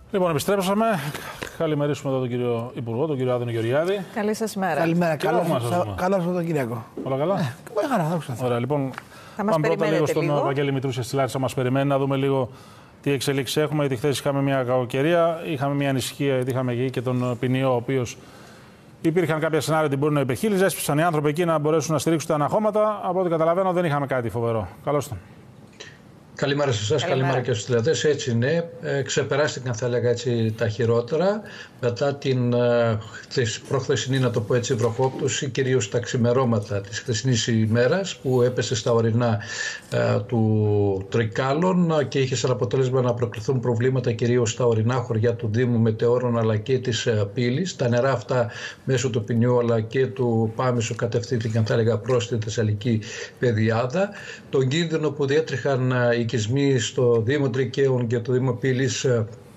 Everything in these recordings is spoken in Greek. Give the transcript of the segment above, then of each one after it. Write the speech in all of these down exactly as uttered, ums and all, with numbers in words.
Λοιπόν, επιστρέψαμε. Καλημερίσουμε εδώ τον κύριο Υπουργό, τον κύριο Άδωνη Γεωργιάδη. Καλή σας μέρα. Καλημέρα. Καλό Σαββατοκύριακο. Όλα καλά. Ε, πολύ χαρά, άκουσα. Ωραία, λοιπόν. Θα πάμε πρώτα λίγο στον Βαγγέλη Μητρούσια στη Λάρισα. Μας περιμένει να δούμε λίγο τι εξελίξεις έχουμε. Γιατί χθες είχαμε μια κακοκαιρία, είχαμε μια ανησυχία, γιατί είχαμε εκεί και τον ποινιό, ο οποίος υπήρχαν κάποια σενάρια ότι μπορεί να υπεχείλιζε. Έσπισαν οι άνθρωποι εκεί να μπορέσουν να στηρίξουν τα αναχώματα. Από ό,τι καταλαβαίνω, δεν είχαμε κάτι φοβερό. Καλώς τον. Καλημέρα σε εσάς, καλημέρα. καλημέρα και στους τηλεοπτές. Έτσι είναι, ε, ξεπεράστηκαν θα έλεγα έτσι τα χειρότερα μετά την ε, προχθεσινή, να το πω έτσι, βροχόπτωση, κυρίως τα ξημερώματα της χθεσινής ημέρας που έπεσε στα ορεινά ε, του Τρικάλων και είχε σαν αποτέλεσμα να προκληθούν προβλήματα κυρίως στα ορεινά χωριά του Δήμου Μετεώρων αλλά και της ε, Πύλης. Τα νερά αυτά μέσω του Ποινιού αλλά και του Πάμισου κατευθύνθηκαν θα έλεγα προς τη Θεσσαλική Πεδιάδα. Τον κίνδυνο που διέτρεχαν οι οικισμοί στο Δήμο Τρικαίων και το Δήμο Πύλης,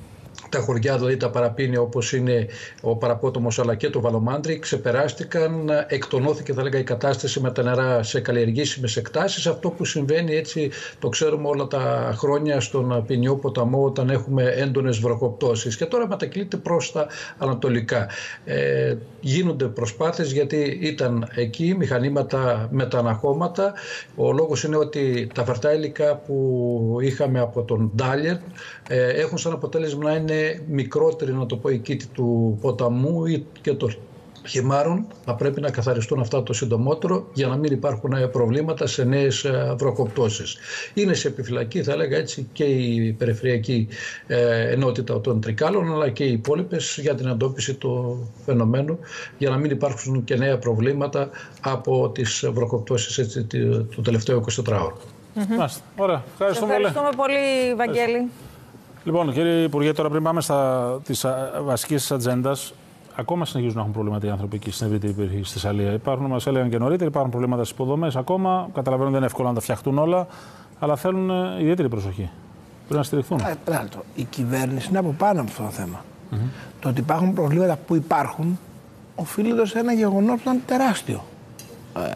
τα χωριά, δηλαδή τα παραπίνια όπως είναι ο Παραπότομος αλλά και το Βαλομάντρι, ξεπεράστηκαν, εκτονώθηκε θα λέγα η κατάσταση με τα νερά σε καλλιεργήσιμες εκτάσεις. Αυτό που συμβαίνει, έτσι το ξέρουμε όλα τα χρόνια, στον ποινιό ποταμό όταν έχουμε έντονες βροχοπτώσεις, και τώρα μετακυλείται προς τα ανατολικά. Ε, γίνονται προσπάθειες γιατί ήταν εκεί μηχανήματα με τα αναχώματα. Ο λόγος είναι ότι τα φερτά υλικά που είχαμε από τον Ντάλιερ ε, έχουν σαν αποτέλεσμα να είναι μικρότερη, να το πω, η κήτη του ποταμού ή και των χυμάρων. Θα πρέπει να καθαριστούν αυτά το συντομότερο για να μην υπάρχουν προβλήματα σε νέες βροχοπτώσεις. Είναι σε επιφυλακή θα έλεγα έτσι και η περιφερειακή ε, ενότητα των Τρικάλων αλλά και οι υπόλοιπες για την εντόπιση του φαινομένου, για να μην υπάρχουν και νέα προβλήματα από τις βροχοπτώσεις έτσι, του τελευταίου εικοσιτετράωρου. Mm-hmm. Ωραία. Ευχαριστούμε, ευχαριστούμε πολύ, πολύ Βαγγέλη. Λοιπόν, κύριε Υπουργέ, τώρα πριν πάμε στα της βασικής ατζέντας, ακόμα συνεχίζουν να έχουν προβλήματα οι άνθρωποι εκεί στην ευρύτερη περιοχή στη Θεσσαλία. Υπάρχουν, μας έλεγαν και νωρίτερα, υπάρχουν προβλήματα στις υποδομές ακόμα. Καταλαβαίνω ότι δεν είναι εύκολο να τα φτιαχτούν όλα, αλλά θέλουν ιδιαίτερη προσοχή. Πρέπει να στηριχθούν. Ε, η κυβέρνηση είναι από πάνω από αυτό το θέμα. Mm-hmm. Το ότι υπάρχουν προβλήματα που υπάρχουν οφείλονται σε ένα γεγονός που ήταν τεράστιο. Ε,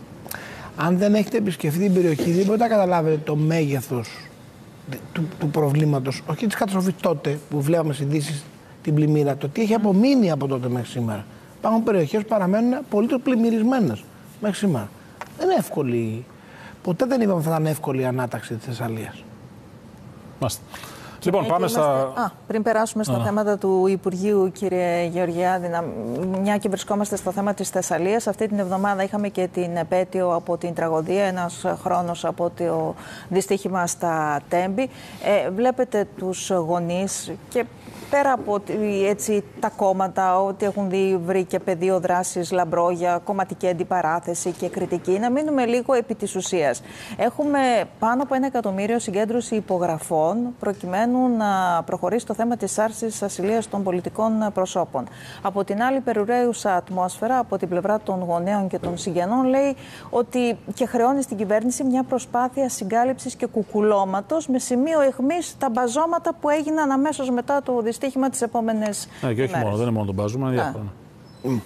αν δεν έχετε επισκεφτεί την περιοχή, δεν μπορείτε να καταλάβετε το μέγεθος του, του προβλήματος, όχι της καταστροφής τότε που βλέπαμε στις ειδήσεις την πλημμύρα, το τι έχει απομείνει από τότε μέχρι σήμερα. Υπάρχουν περιοχές που παραμένουν πολύ πλημμυρισμένες μέχρι σήμερα. Δεν είναι εύκολη. Ποτέ δεν είπαμε θα ήταν εύκολη η ανάταξη της Θεσσαλίας. Μάστε. Λοιπόν, πάμε είμαστε... στα... Α, πριν περάσουμε στα Α. θέματα του Υπουργείου, κύριε Γεωργιάδη, να... μια και βρισκόμαστε στο θέμα της Θεσσαλίας, αυτή την εβδομάδα είχαμε και την επέτειο από την τραγωδία, ένας χρόνος από το δυστύχημα στα Τέμπη. Ε, βλέπετε τους γονείς και πέρα από έτσι, τα κόμματα, ότι έχουν δει, βρει και πεδίο δράσης λαμπρό για κομματική αντιπαράθεση και κριτική, να μείνουμε λίγο επί της ουσίας. Έχουμε πάνω από ένα εκατομμύριο συγκέντρωση υπογραφών προκειμένου να προχωρήσει το θέμα της άρσης ασυλίας των πολιτικών προσώπων. Από την άλλη, περιουραίουσα ατμόσφαιρα από την πλευρά των γονέων και των συγγενών λέει ότι και χρεώνει στην κυβέρνηση μια προσπάθεια συγκάλυψης και κουκουλώματος με σημείο αιχμής τα μπαζώματα που έγιναν αμέσως μετά το δυστύχημα τις επόμενες ε, και όχι μέρες. μόνο, δεν είναι μόνο το μπάζουμε, είναι διάφορα. Mm.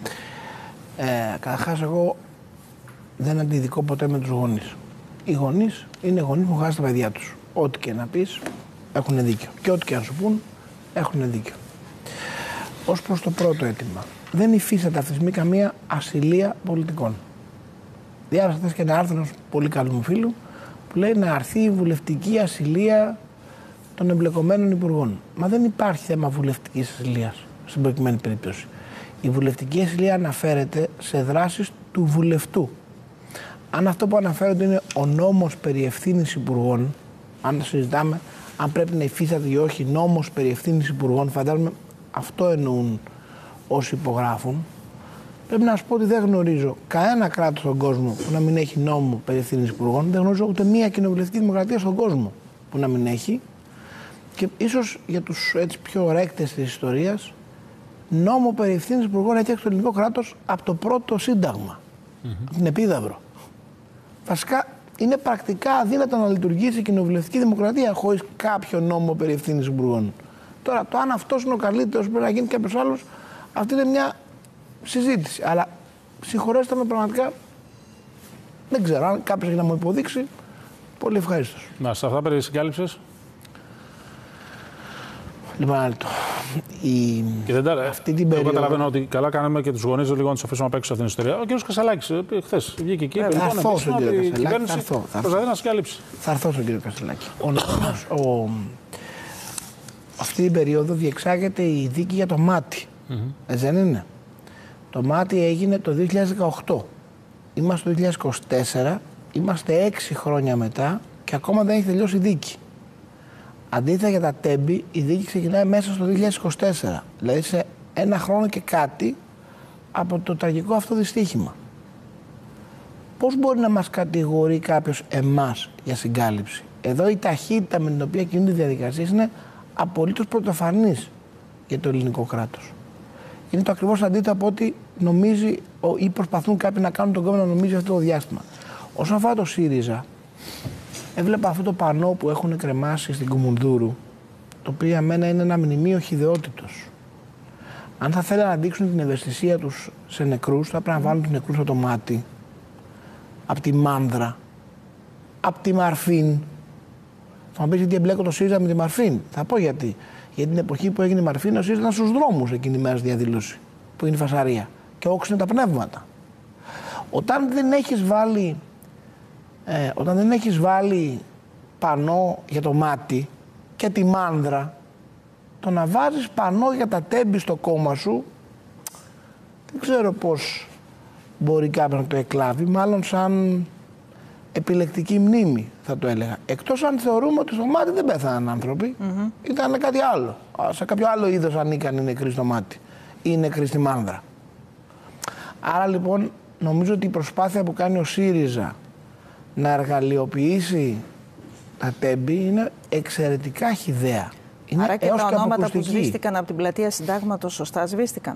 Ε, Καταρχάς, εγώ δεν αντιδικώ ποτέ με τους γονείς. Οι γονείς είναι γονείς που χάσουν τα παιδιά τους. Ό,τι και να πεις, έχουν δίκιο. Και ό,τι και να σου πούν, έχουν δίκιο. Ως προς το πρώτο αίτημα, δεν υφίσταται αυτή τη στιγμή καμία ασυλία πολιτικών. Διάβασα χθες και ένα άρθρο ενός πολύ καλού μου φίλου που λέει να αρθεί η βουλευτική ασυλία των εμπλεκομένων υπουργών. Μα δεν υπάρχει θέμα βουλευτικής ασυλίας στην προκειμένη περίπτωση. Η βουλευτική ασυλία αναφέρεται σε δράσεις του βουλευτού. Αν αυτό που αναφέρονται είναι ο νόμος περί ευθύνης υπουργών, αν συζητάμε αν πρέπει να υφίσταται ή όχι νόμος περί ευθύνης υπουργών, φαντάζομαι αυτό εννοούν όσοι υπογράφουν. Πρέπει να σου πω ότι δεν γνωρίζω κανένα κράτος στον κόσμο που να μην έχει νόμο περί ευθύνης υπουργών. Δεν γνωρίζω ούτε μία κοινοβουλευτική δημοκρατία στον κόσμο που να μην έχει. Και ίσως για τους έτσι πιο ρέκτες της ιστορίας, νόμο περί ευθύνης υπουργών έχει το ελληνικό κράτος από το πρώτο Σύνταγμα, mm-hmm. από την Επίδαυρο. Βασικά είναι πρακτικά αδύνατο να λειτουργήσει η κοινοβουλευτική δημοκρατία χωρίς κάποιο νόμο περί ευθύνης υπουργών. Τώρα, το αν αυτός είναι ο καλύτερος, πρέπει να γίνει κάποιος άλλος, αυτή είναι μια συζήτηση. Αλλά συγχωρέστε με, πραγματικά δεν ξέρω. Αν κάποιος έχει να μου υποδείξει, πολύ ευχαρίστως. Να, σε αυτά περί συγκάλυψης. Λοιπόν, άλλο. Η... Και δεν τα... αυτή την περίοδο... Εγώ καταλαβαίνω ότι καλά κάναμε και τους γονείς λίγο να τους αφήσουμε να παίξουν αυτήν την ιστορία. Ο κ. Κασελάκης χθες βγήκε εκεί. Ε, θα έρθω στον κύριο Κασελάκη. Θα έρθω. Προσπαθεί να σκαλύψει. Θα έρθω στον κύριο Κασελάκη. Ο νόμος, ο... αυτή την περίοδο διεξάγεται η δίκη για το μάτι. Mm-hmm. Έτσι δεν είναι? Το μάτι έγινε το δύο χιλιάδες δεκαοκτώ. Είμαστε το δύο χιλιάδες είκοσι τέσσερα, είμαστε έξι χρόνια μετά και ακόμα δεν έχει τελειώσει η δίκη. Αντίθετα για τα τέμπη, η δίκη ξεκινάει μέσα στο δύο χιλιάδες είκοσι τέσσερα. Δηλαδή σε ένα χρόνο και κάτι από το τραγικό αυτό δυστύχημα. Πώς μπορεί να μας κατηγορεί κάποιος εμάς για συγκάλυψη? Εδώ η ταχύτητα με την οποία κινούνται οι διαδικασίες είναι απολύτως πρωτοφανής για το ελληνικό κράτος. Είναι το ακριβώς αντίθετο από ό,τι νομίζει ή προσπαθούν κάποιοι να κάνουν τον κόμμα να νομίζει αυτό το διάστημα. Όσον αφορά το ΣΥΡΙΖΑ, έβλεπα αυτό το πανό που έχουν κρεμάσει στην Κουμουνδούρου, το οποίο για μένα είναι ένα μνημείο χυδαιότητος. Αν θα θέλουν να δείξουν την ευαισθησία τους σε νεκρούς, θα πρέπει να βάλουν τους νεκρούς από το μάτι, από τη Μάνδρα, από τη Μαρφίν. Θα μου πεις γιατί εμπλέκω το ΣΥΡΙΖΑ με τη Μαρφίν. Θα πω γιατί. Γιατί την εποχή που έγινε η Μαρφίν, ο ΣΥΡΙΖΑ ήταν στους δρόμους εκείνη τη μέρα στη διαδήλωση, που είναι η φασαρία. Και όξινε τα πνεύματα. Όταν δεν έχεις βάλει, ε, όταν δεν έχεις βάλει πανό για το μάτι και τη Μάνδρα, το να βάζεις πανό για τα τέμπη στο κόμμα σου, δεν ξέρω πώς μπορεί κάποιος να το εκλάβει, μάλλον σαν επιλεκτική μνήμη θα το έλεγα. Εκτός αν θεωρούμε ότι στο μάτι δεν πέθαναν άνθρωποι, mm-hmm. ήταν κάτι άλλο. Σε κάποιο άλλο είδος ανήκαν οι νεκροί στο μάτι ή οι νεκροί στη Μάνδρα. Άρα λοιπόν νομίζω ότι η προσπάθεια που κάνει ο ΣΥΡΙΖΑ να εργαλειοποιήσει τα τέμπη είναι εξαιρετικά χυδαία. Είναι άρα και τα και ονόματα που σβήστηκαν από την πλατεία Συντάγματος σωστά σβήστηκαν.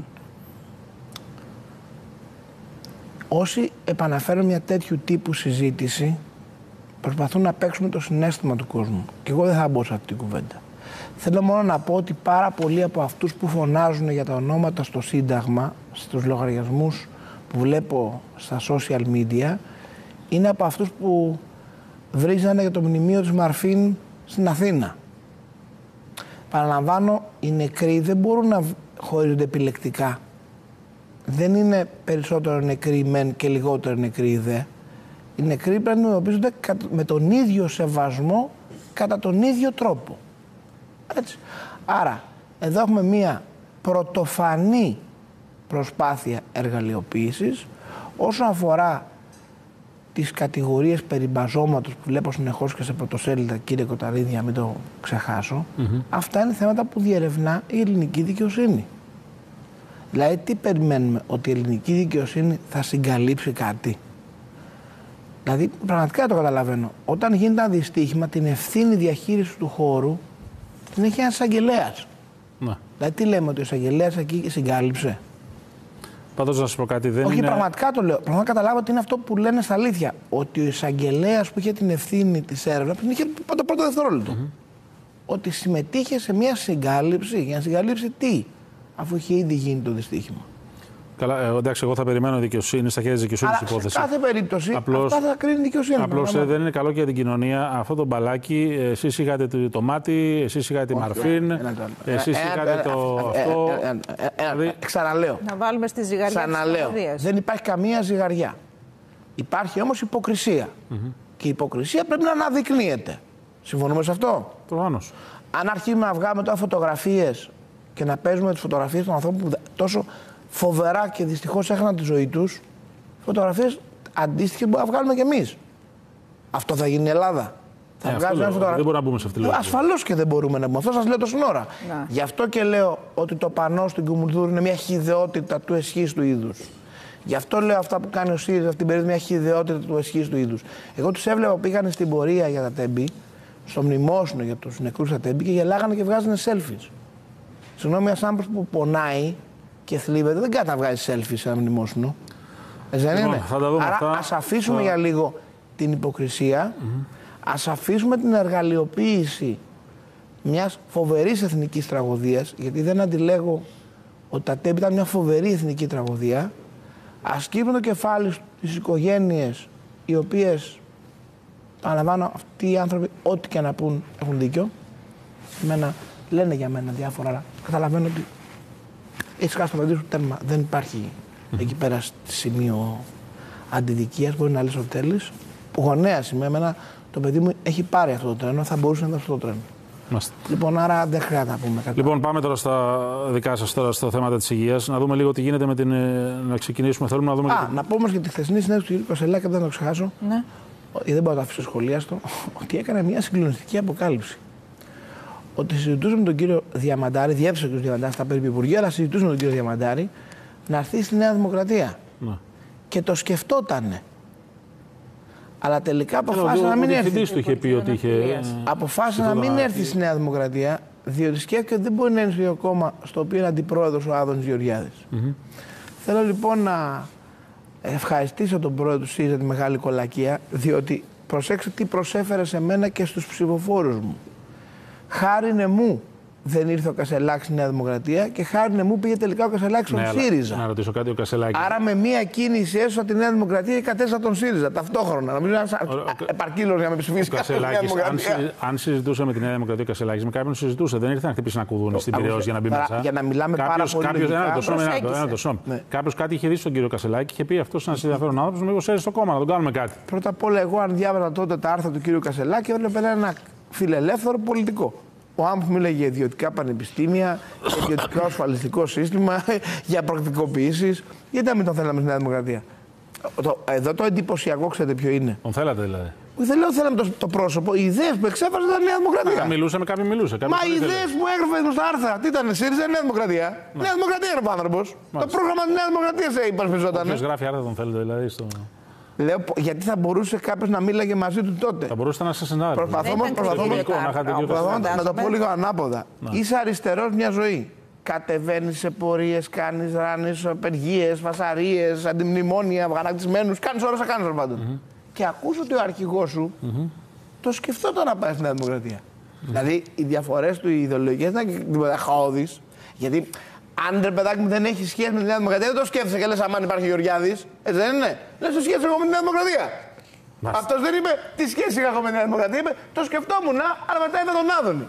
Όσοι επαναφέρουν μια τέτοιου τύπου συζήτηση προσπαθούν να παίξουν το συναίσθημα του κόσμου. Και εγώ δεν θα μπω σε αυτή την κουβέντα. Θέλω μόνο να πω ότι πάρα πολλοί από αυτούς που φωνάζουν για τα ονόματα στο Σύνταγμα, στους λογαριασμούς που βλέπω στα social media, είναι από αυτούς που βρίζανε για το μνημείο της Μαρφίν στην Αθήνα. Παραλαμβάνω, οι νεκροί δεν μπορούν να χωρίζονται επιλεκτικά. Δεν είναι περισσότερο νεκροί μεν και λιγότερο νεκροί δε. Οι νεκροί πρέπει να αντιμετωπίζονται με τον ίδιο σεβασμό κατά τον ίδιο τρόπο. Έτσι. Άρα, εδώ έχουμε μία πρωτοφανή προσπάθεια εργαλειοποίησης όσον αφορά τις κατηγορίες περί μπαζώματος που βλέπω συνεχώς και σε πρωτοσέλιδα, κύριε Κοταρίδη, να μην το ξεχάσω. Mm-hmm. Αυτά είναι θέματα που διερευνά η ελληνική δικαιοσύνη. Δηλαδή, τι περιμένουμε, ότι η ελληνική δικαιοσύνη θα συγκαλύψει κάτι? Δηλαδή, πραγματικά το καταλαβαίνω. Όταν γίνεται ένα δυστύχημα, την ευθύνη διαχείριση του χώρου την έχει ένας εισαγγελέας. Ναι. Δηλαδή, τι λέμε, ότι ο εισαγγελέας εκεί συγκάλυψε? Πάντως, να σου πω κάτι, δεν Όχι, είναι... πραγματικά το λέω. Πραγματικά καταλάβω ότι είναι αυτό που λένε στα αλήθεια. Ότι ο εισαγγελέας που είχε την ευθύνη της έρευνας, την είχε το πρώτο δευτερόλεπτο. Mm-hmm. Ότι συμμετείχε σε μια συγκάλυψη. Για να συγκαλύψει τι? Αφού είχε ήδη γίνει το δυστύχημα. Καλά, ε, εντάξει, εγώ θα περιμένω δικαιοσύνη στα χέρια της δικαιοσύνης της υπόθεσης. Σε κάθε περίπτωση απλώς, αυτά θα κρίνει δικαιοσύνη. Απλώς ε, δεν είναι καλό και για την κοινωνία αυτό το μπαλάκι. Εσείς είχατε το, το μάτι, εσείς είχατε τη Μαρφίν, εσείς είχατε το αυτό. Ξαναλέω. Να βάλουμε στη ζυγαριά. Ξαναλέω. Δεν υπάρχει καμία ζυγαριά. Υπάρχει όμως υποκρισία. Mm-hmm. Και η υποκρισία πρέπει να αναδεικνύεται. Συμφωνούμε σε αυτό? Προφανώς. Αν αρχίσουμε να βγάλουμε τώρα φωτογραφίες και να παίζουμε τις φωτογραφίες των ανθρώπων που τόσο φοβερά και δυστυχώς έχαναν τη ζωή τους, φωτογραφίες αντίστοιχες μπορούμε να βγάλουμε κι εμείς. Αυτό θα γίνει η Ελλάδα? Θα ε, βγάλουμε μια φωτογραφία? Δεν μπορούμε να μπούμε σε αυτή τη λογική. Ασφαλώς και δεν μπορούμε να μπούμε. Αυτό σας λέω τόση ώρα. Να. Γι' αυτό και λέω ότι το πανό στην Κουμουνδούρου είναι μια χυδαιότητα του εσχίστου είδους. Γι' αυτό λέω αυτά που κάνει ο ΣΥΡΙΖΑ αυτή την περίοδο, μια χυδαιότητα του εσχίστου είδους. Εγώ τους έβλεπα που πήγαν στην πορεία για τα τέμπη, στο μνημόσυνο για τους νεκρούς στα τέμπη και γελάγανε και βγάζανε selfies. Συγγνώμη, ένας άνθρωπος που πονάει και θλίβεται δεν κάνει να βγάζει selfie σε ένα μνημόσυνο. Έτσι δεν είναι? Άρα αυτά. Ας αφήσουμε θα... για λίγο την υποκρισία, mm-hmm. ας αφήσουμε την εργαλειοποίηση μιας φοβερής εθνικής τραγωδίας, γιατί δεν αντιλέγω ότι τα τέμπη ήταν μια φοβερή εθνική τραγωδία. Ας σκύβουν το κεφάλι στις οικογένειες οι οποίες, παραλαμβάνω, αυτοί οι άνθρωποι ό,τι και να πούν έχουν δίκιο. Εμένα λένε για μένα διάφορα, αλλά καταλαβαίνω ότι έχει χάσει το παιδί σου τέρμα. Δεν υπάρχει mm-hmm. εκεί πέρα σημείο αντιδικίας. Μπορεί να λες ότι θέλεις. Γονέας είμαι, εμένα το παιδί μου έχει πάρει αυτό το τρένο, θα μπορούσε να είναι αυτό το τρένο. Μάστε. Λοιπόν, άρα δεν χρειάζεται να πούμε κάτι. Λοιπόν, πάμε τώρα στα δικά σας, τώρα στα θέματα της υγείας. Να δούμε λίγο τι γίνεται με την. Να ξεκινήσουμε. Θέλουμε να δούμε. Α, να πω όμως για τη χθεσινή συνέντευξη του κ. Κασελάκη, δεν το ξεχάσω. Ναι. Δεν μπορώ να το αφήσω σχολιάστο. Ότι έκανε μια συγκλονιστική αποκάλυψη. Ότι συζητούσε με τον κύριο Διαμαντάρη, διέψευσε ο κ. Διαμαντάρη στα περίπου Υπουργεία, αλλά συζητούσε με τον κύριο Διαμαντάρη να έρθει στη Νέα Δημοκρατία. Ναι. Και το σκεφτότανε. Αλλά τελικά αποφάσισε να μην έρθει. Του είχε πει ότι είχε... Αποφάσισε να μην έρθει στη Νέα Δημοκρατία, διότι σκέφτηκε ότι δεν μπορεί να είναι στο ίδιο κόμμα στο οποίο είναι αντιπρόεδρος ο Άδωνης Γεωργιάδης. Mm-hmm. Θέλω λοιπόν να ευχαριστήσω τον πρόεδρο του ΣΥΡΙΖΑ τη μεγάλη κολακία, διότι προσέξτε τι προσέφερε σε μένα και στους ψηφοφόρους μου. Χάρινε μου δεν ήρθε ο Κασελάκης στη Νέα Δημοκρατία και χάρινε μου πήγε τελικά ο Κασελάκης στον ναι, ΣΥΡΙΖΑ. Να ρωτήσω κάτι, ο Κασελάκης. Άρα με μία κίνηση έσωσα τη Νέα Δημοκρατία και κατέστησα τον ΣΥΡΙΖΑ ταυτόχρονα. Νομίζω να είναι επαρκήλος για να με ψηφίσει κάποιος στη Νέα Δημοκρατία. Αν συζητούσε με τη Νέα Δημοκρατία ο Κασελάκης, με κάποιον συζητούσε. Δεν ήρθε να χτυπήσει ένα κουδούνι στην Πειραιώς για να μπει μέσα. Για να μιλάμε πάρα πολύ. Κάποιος κάτι είχε δει στον κύριο Κασελάκη και είχε πει αυτό είναι ένα ενδιαφέρον άνθρωπο, μήπως έρθει στο κόμμα να τον κάνουμε κάτι. Πρώτα απ' όλα, εγώ αν διάβαζα τότε τα άρθρα του κύριου Κασελάκη, έβλεπα ένα φιλελεύθερο πολιτικό. Ο άνθρωπος μίλαγε για ιδιωτικά πανεπιστήμια, για ιδιωτικό ασφαλιστικό σύστημα, για πρακτικοποιήσεις. Γιατί να μην τον θέλαμε στη Νέα Δημοκρατία. Το, εδώ το εντυπωσιακό, ξέρετε ποιο είναι. Τον θέλατε δηλαδή. Δεν λέω ότι θέλαμε το, το πρόσωπο. Οι ιδέες που εξέφραζε ήταν Νέα Δημοκρατία. Αν μιλούσε με κάποιον, μιλούσε. Μα οι ιδέες που έγραφε στα άρθρα, τι ήταν, ΣΥΡΙΖΑ, Νέα Δημοκρατία. Ναι. Νέα Δημοκρατία είναι ο άνθρωπος. Το πρόγραμμα της Νέας Δημοκρατίας υπερασπιζόταν. Ποιος γράφει άρθρα τον θέλετε δηλαδή στο. Λέω, γιατί θα μπορούσε κάποιος να μίλαγε μαζί του τότε. Θα μπορούσε να σας συνάδελφος. Προσπαθώ να το πω λίγο ανάποδα. Είσαι αριστερός μια ζωή. Κατεβαίνεις σε πορείες, κάνεις ράνεις, απεργίες, φασαρίες, αντιμνημόνια, αγανακτισμένους. Κάνεις όλα όσα κάνεις πάντων. Mm-hmm. Και ακούς ότι ο αρχηγός σου mm-hmm. το σκεφτόταν να πάει στη Νέα Δημοκρατία. Mm-hmm. Δηλαδή οι διαφορές του, οι ιδεολογικές δεν είναι τίποτα χαόδης. Γιατί αν ρε παιδάκι μου δεν έχει σχέση με τη Νέα Δημοκρατία, δεν το σκέφτεσαι και λες αμάν υπάρχει Γεωργιάδης. Έτσι δεν είναι. Λες το σχέση εγώ με τη Νέα Δημοκρατία. Αυτός δεν είπε τι σχέση είχα εγώ με τη Νέα Δημοκρατία. Είπε το σκεφτόμουν, αλλά μετά είδα τον Άδωνη.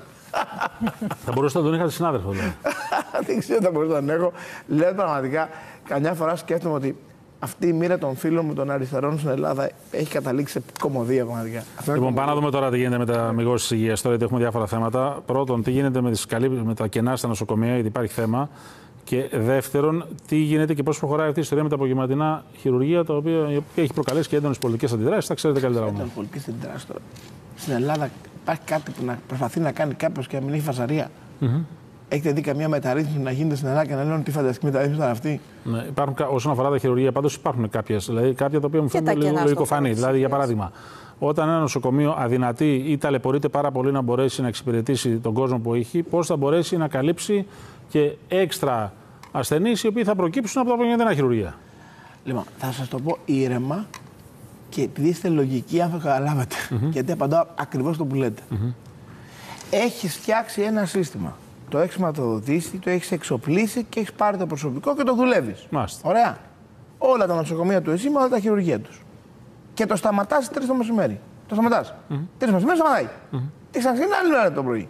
Θα μπορούσα να τον είχα συνάδελφο. Δεν ξέρω, θα μπορούσα να τον έχω. Λέω πραγματικά, καμιά φορά σκέφτομαι ότι αυτή η μοίρα των φίλων μου των αριστερών στην Ελλάδα έχει καταλήξει σε κομμωδία πραγματικά. Λοιπόν, πάμε να δούμε τώρα τι γίνεται με τα μηγώσεις της υγείας. Τώρα γιατί έχουμε διάφορα θέματα. Πρώτον, τι γίνεται με, τις καλύ... με τα κενά στα νοσοκομεία, γιατί υπάρχει θέμα. Και δεύτερον, τι γίνεται και πώς προχωράει αυτή η ιστορία με τα απογευματινά χειρουργεία, τα οποία, η οποία έχει προκαλέσει και έντονες πολιτικές αντιδράσεις. Τα ξέρετε καλύτερα από μένα. Πολιτικές αντιδράσεις τώρα. Στην Ελλάδα υπάρχει κάτι που να προσπαθεί να κάνει κάποιος και να μην έχει φασαρία. Mm-hmm. Έχετε δει καμία μεταρρύθμιση να γίνεται στην Ελλάδα και να λένε τι φανταστική μεταρρύθμιση ήταν αυτή. Ναι, υπάρχουν, όσον αφορά τα χειρουργεία, πάντως υπάρχουν κάποιες. Δηλαδή, κάποια τα οποία μου φαίνονται λίγο λογικοφανή. Δηλαδή, για παράδειγμα, όταν ένα νοσοκομείο αδυνατεί ή ταλαιπωρείται πάρα πολύ να μπορέσει να εξυπηρετήσει τον κόσμο που έχει, πώς θα μπορέσει να καλύψει και έξτρα ασθενείς οι οποίοι θα προκύψουν από τα απογευματινά χειρουργεία. Λοιπόν, θα σας το πω ήρεμα και επειδή είστε λογικοί, αν θα καταλάβετε, mm-hmm. γιατί απαντάω ακριβώς το που λέτε. Mm-hmm. Έχεις φτιάξει ένα σύστημα. Το έχεις σηματοδοτήσει, το έχεις εξοπλίσει και έχεις πάρει το προσωπικό και το δουλεύεις. Μάλιστα. Ωραία. Όλα τα νοσοκομεία του εσύ με όλα τα χειρουργεία τους. Και το σταματάς τρεις το μεσημέρι. Το σταματάς. Mm-hmm. Τρεις το μεσημέρι σταματάει. Mm-hmm. Τι ξαναξύνει άλλη ώρα το πρωί.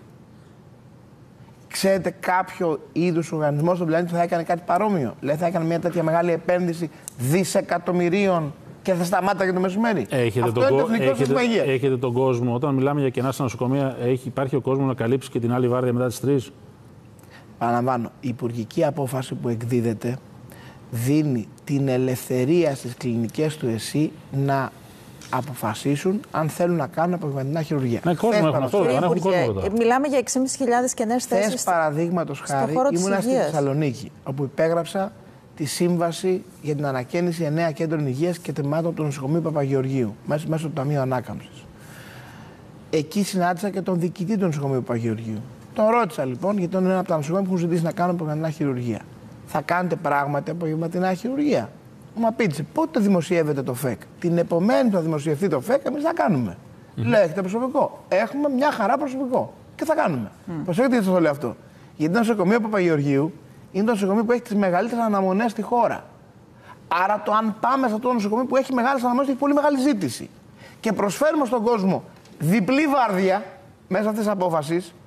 Ξέρετε κάποιο είδους οργανισμό στον πλανήτη που θα έκανε κάτι παρόμοιο? Δηλαδή θα έκανε μια τέτοια μεγάλη επένδυση δισεκατομμυρίων και θα σταμάταγε το μεσημέρι? Έχετε, Αυτό τον, είναι το εθνικό σύστημα υγείας. Έχετε τον κόσμο, όταν μιλάμε για κενά στα νοσοκομεία, έχει, υπάρχει ο κόσμος να καλύψει και την άλλη βάρδια μετά τις τρεις? Παραλαμβάνω, η υπουργική απόφαση που εκδίδεται δίνει την ελευθερία στις κλινικές του ΕΣΥ να αποφασίσουν αν θέλουν να κάνουν απογευματινά χειρουργία. Ναι, κόσμο έχουν αυτό, δεν έχουν κόσμο εδώ. Μιλάμε για έξι χιλιάδες πεντακόσιες κενές θέσεις. Θες παραδείγματος χάρη, ήμουνα στη Θεσσαλονίκη, όπου υπέγραψα τη σύμβαση για την ανακαίνιση εννέα κέντρων υγείας και τμήματων του νοσοκομείου Παπαγεωργίου, μέσω, μέσω του Ταμείου Ανάκαμψης. Εκεί συνάντησα και τον διοικητή του νοσοκομείου Παπαγεωργίου. Τον ρώτησα λοιπόν, γιατί είναι ένα από τα νοσοκομεία που έχουν ζητήσει να κάνουν απογευματινά χειρουργία. Θα κάνετε πράγματι απογευματινά χειρουργία? Μου απήντησε, πότε δημοσιεύεται το ΦΕΚ? Την επομένη που θα δημοσιευτεί το ΦΕΚ, εμείς θα κάνουμε. Mm-hmm. Λέω, έχετε προσωπικό? Έχουμε μια χαρά προσωπικό. Και θα κάνουμε. Mm. Προσέξτε γιατί σας το λέω αυτό. Γιατί το νοσοκομείο Παπαγεωργίου είναι το νοσοκομείο που έχει τις μεγαλύτερες αναμονές στη χώρα. Άρα το αν πάμε σε αυτό το νοσοκομείο που έχει μεγάλες αναμονές, έχει πολύ μεγάλη ζήτηση. Και προσφέρουμε στον κόσμο διπλή βάρδια μέσα αυτής της απόφασης,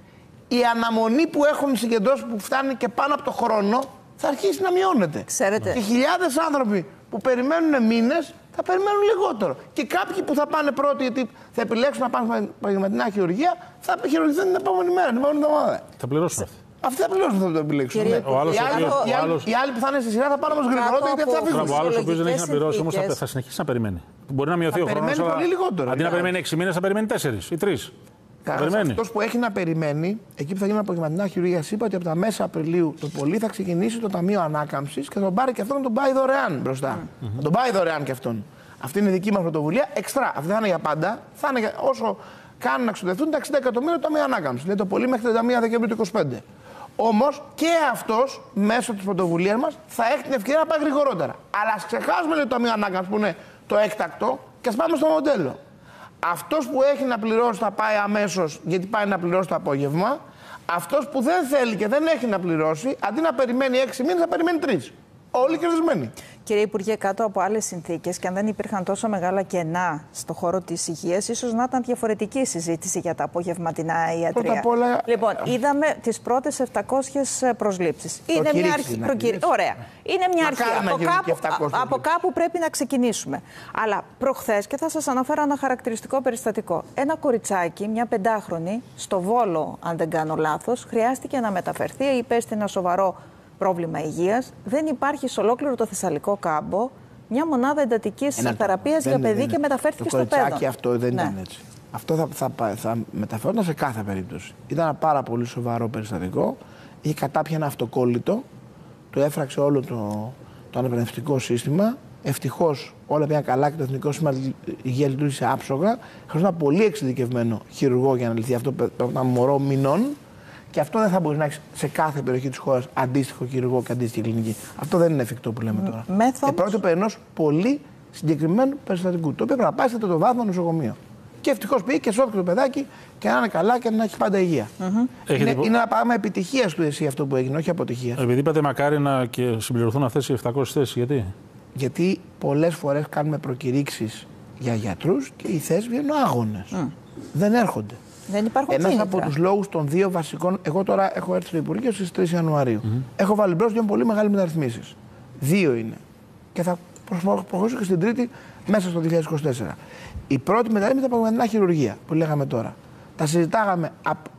η αναμονή που έχουν οι συγκεντρώσεις που φτάνει και πάνω από το χρόνο θα αρχίσει να μειώνεται. Ξέρετε. Και χιλιάδες άνθρωποι που περιμένουν μήνες θα περιμένουν λιγότερο. Και κάποιοι που θα πάνε πρώτοι, γιατί θα επιλέξουν να πάνε στην επαγγελματική χειρουργία, θα χειρουργηθούν την επόμενη μέρα, την επόμενη εβδομάδα. Θα πληρώσουν αυτοί. Αυτοί θα πληρώσουν, θα το επιλέξουν. Κύριε, Ναι. Ο άλλος, οι, ο άλλοι, οποίος, οι, ο άλλοι, άλλος... οι άλλοι που θα είναι στη σειρά θα πάνε όμως γρηγορότερα γιατί δεν θα φύγουν. Ο άλλος ο οποίος δεν έχει να πληρώσει όμως θα, θα συνεχίσει να περιμένει. Μπορεί να μειωθεί θα ο χρόνος. περιμένει πολύ λιγότερο. Αντί να περιμένει έξι μήνες, θα περιμένει τέσσερις ή τρεις. Αυτός που έχει να περιμένει, εκεί που θα γίνει απογευματινά χειρουργία, είπα ότι από τα μέσα Απριλίου το πολύ θα ξεκινήσει το Ταμείο Ανάκαμψης και θα τον πάρει και αυτόν να τον πάει δωρεάν μπροστά. Mm-hmm. Θα τον πάει δωρεάν και αυτόν. Αυτή είναι η δική μας πρωτοβουλία. Εξτρά. Αυτή θα είναι για πάντα. Θα είναι για όσο κάνουν να εξοδευτούν τα εξήντα εκατομμύρια του Ταμείου Ανάκαμψης. Δηλαδή το πολύ μέχρι τριάντα μία Δεκεμβρίου του είκοσι πέντε. Όμως και αυτός μέσω της πρωτοβουλίας μας θα έχει την ευκαιρία να πάει γρηγορότερα. Αλλά ας ξεχάσουμε λέει, το Ταμείο Ανάκαμψης που είναι το έκτακτο και ας πάμε στο μοντέλο. Αυτός που έχει να πληρώσει θα πάει αμέσως γιατί πάει να πληρώσει το απόγευμα. Αυτός που δεν θέλει και δεν έχει να πληρώσει, αντί να περιμένει έξι μήνες, θα περιμένει τρεις. Όλοι κερδισμένοι. Κύριε Υπουργέ, κάτω από άλλες συνθήκες και αν δεν υπήρχαν τόσο μεγάλα κενά στο χώρο της υγείας, ίσως να ήταν διαφορετική η συζήτηση για τα απογευματινά ιατρία. Όλα... Λοιπόν, είδαμε τις πρώτες επτακόσιες προσλήψεις. Είναι μια αρχή. Προκυρι... Ωραία. Είναι μια αρχή. Από κάπου... από κάπου πρέπει να ξεκινήσουμε. Αλλά προχθές, και θα σας αναφέρω ένα χαρακτηριστικό περιστατικό. Ένα κοριτσάκι, μια πεντάχρονη, στο Βόλο, αν δεν κάνω λάθος, χρειάστηκε να μεταφερθεί, υπέστη ένα σοβαρό πρόβλημα υγείας. Δεν υπάρχει σε ολόκληρο το Θεσσαλικό κάμπο μια μονάδα εντατικής θεραπείας για παιδί και μεταφέρθηκε στο πέδο. Το κοριτσάκι αυτό δεν ναι. ήταν έτσι. Αυτό θα, θα, θα, θα μεταφερόταν σε κάθε περίπτωση. Ήταν ένα πάρα πολύ σοβαρό περιστατικό. Είχε κατάπια ένα αυτοκόλλητο. Το έφραξε όλο το, το αναπνευστικό σύστημα. Ευτυχώς όλα πήγαν καλά και το Εθνικό Σύστημα Υγείας λειτουργήσε άψογα. Χρειάζεται ένα πολύ εξειδικευμένο χειρουργό για να λυθεί αυτό. Πρέπει να είναι μωρό μηνών. Και αυτό δεν θα μπορεί να έχει σε κάθε περιοχή της χώρας αντίστοιχο χειρουργό και αντίστοιχη κλινική. Αυτό δεν είναι εφικτό που λέμε τώρα. Μέθοδος... Και πρόκειται ενός πολύ συγκεκριμένου περιστατικού. Το οποίο πρέπει να πάει σε το βάθμο νοσοκομείο. Και ευτυχώς πήγε και σώθηκε το παιδάκι και να είναι καλά και να έχει πάντα υγεία. Mm-hmm. Είναι, είναι ένα πράγμα επιτυχίας του ΕΣΥ αυτό που έγινε, όχι αποτυχίας. Επειδή είπατε μακάρι να και συμπληρωθούν αυτές οι επτακόσιες θέσεις, γιατί? Γιατί πολλές φορές κάνουμε προκηρύξεις για γιατρούς και οι θέσεις βγαίνουν άγονες. Mm. Δεν έρχονται. Δεν υπάρχουν Ένας κίνητρα. από τους λόγους των δύο βασικών. Εγώ τώρα έχω έρθει στο Υπουργείο στις τρεις Ιανουαρίου. Mm-hmm. Έχω βάλει μπρος δύο πολύ μεγάλες μεταρρυθμίσεις. Δύο είναι. Και θα προχωρήσω και στην τρίτη μέσα στο δύο χιλιάδες είκοσι τέσσερα. Η πρώτη μεταρρύθμιση ήταν απογευματινά χειρουργία που λέγαμε τώρα. Τα συζητάγαμε.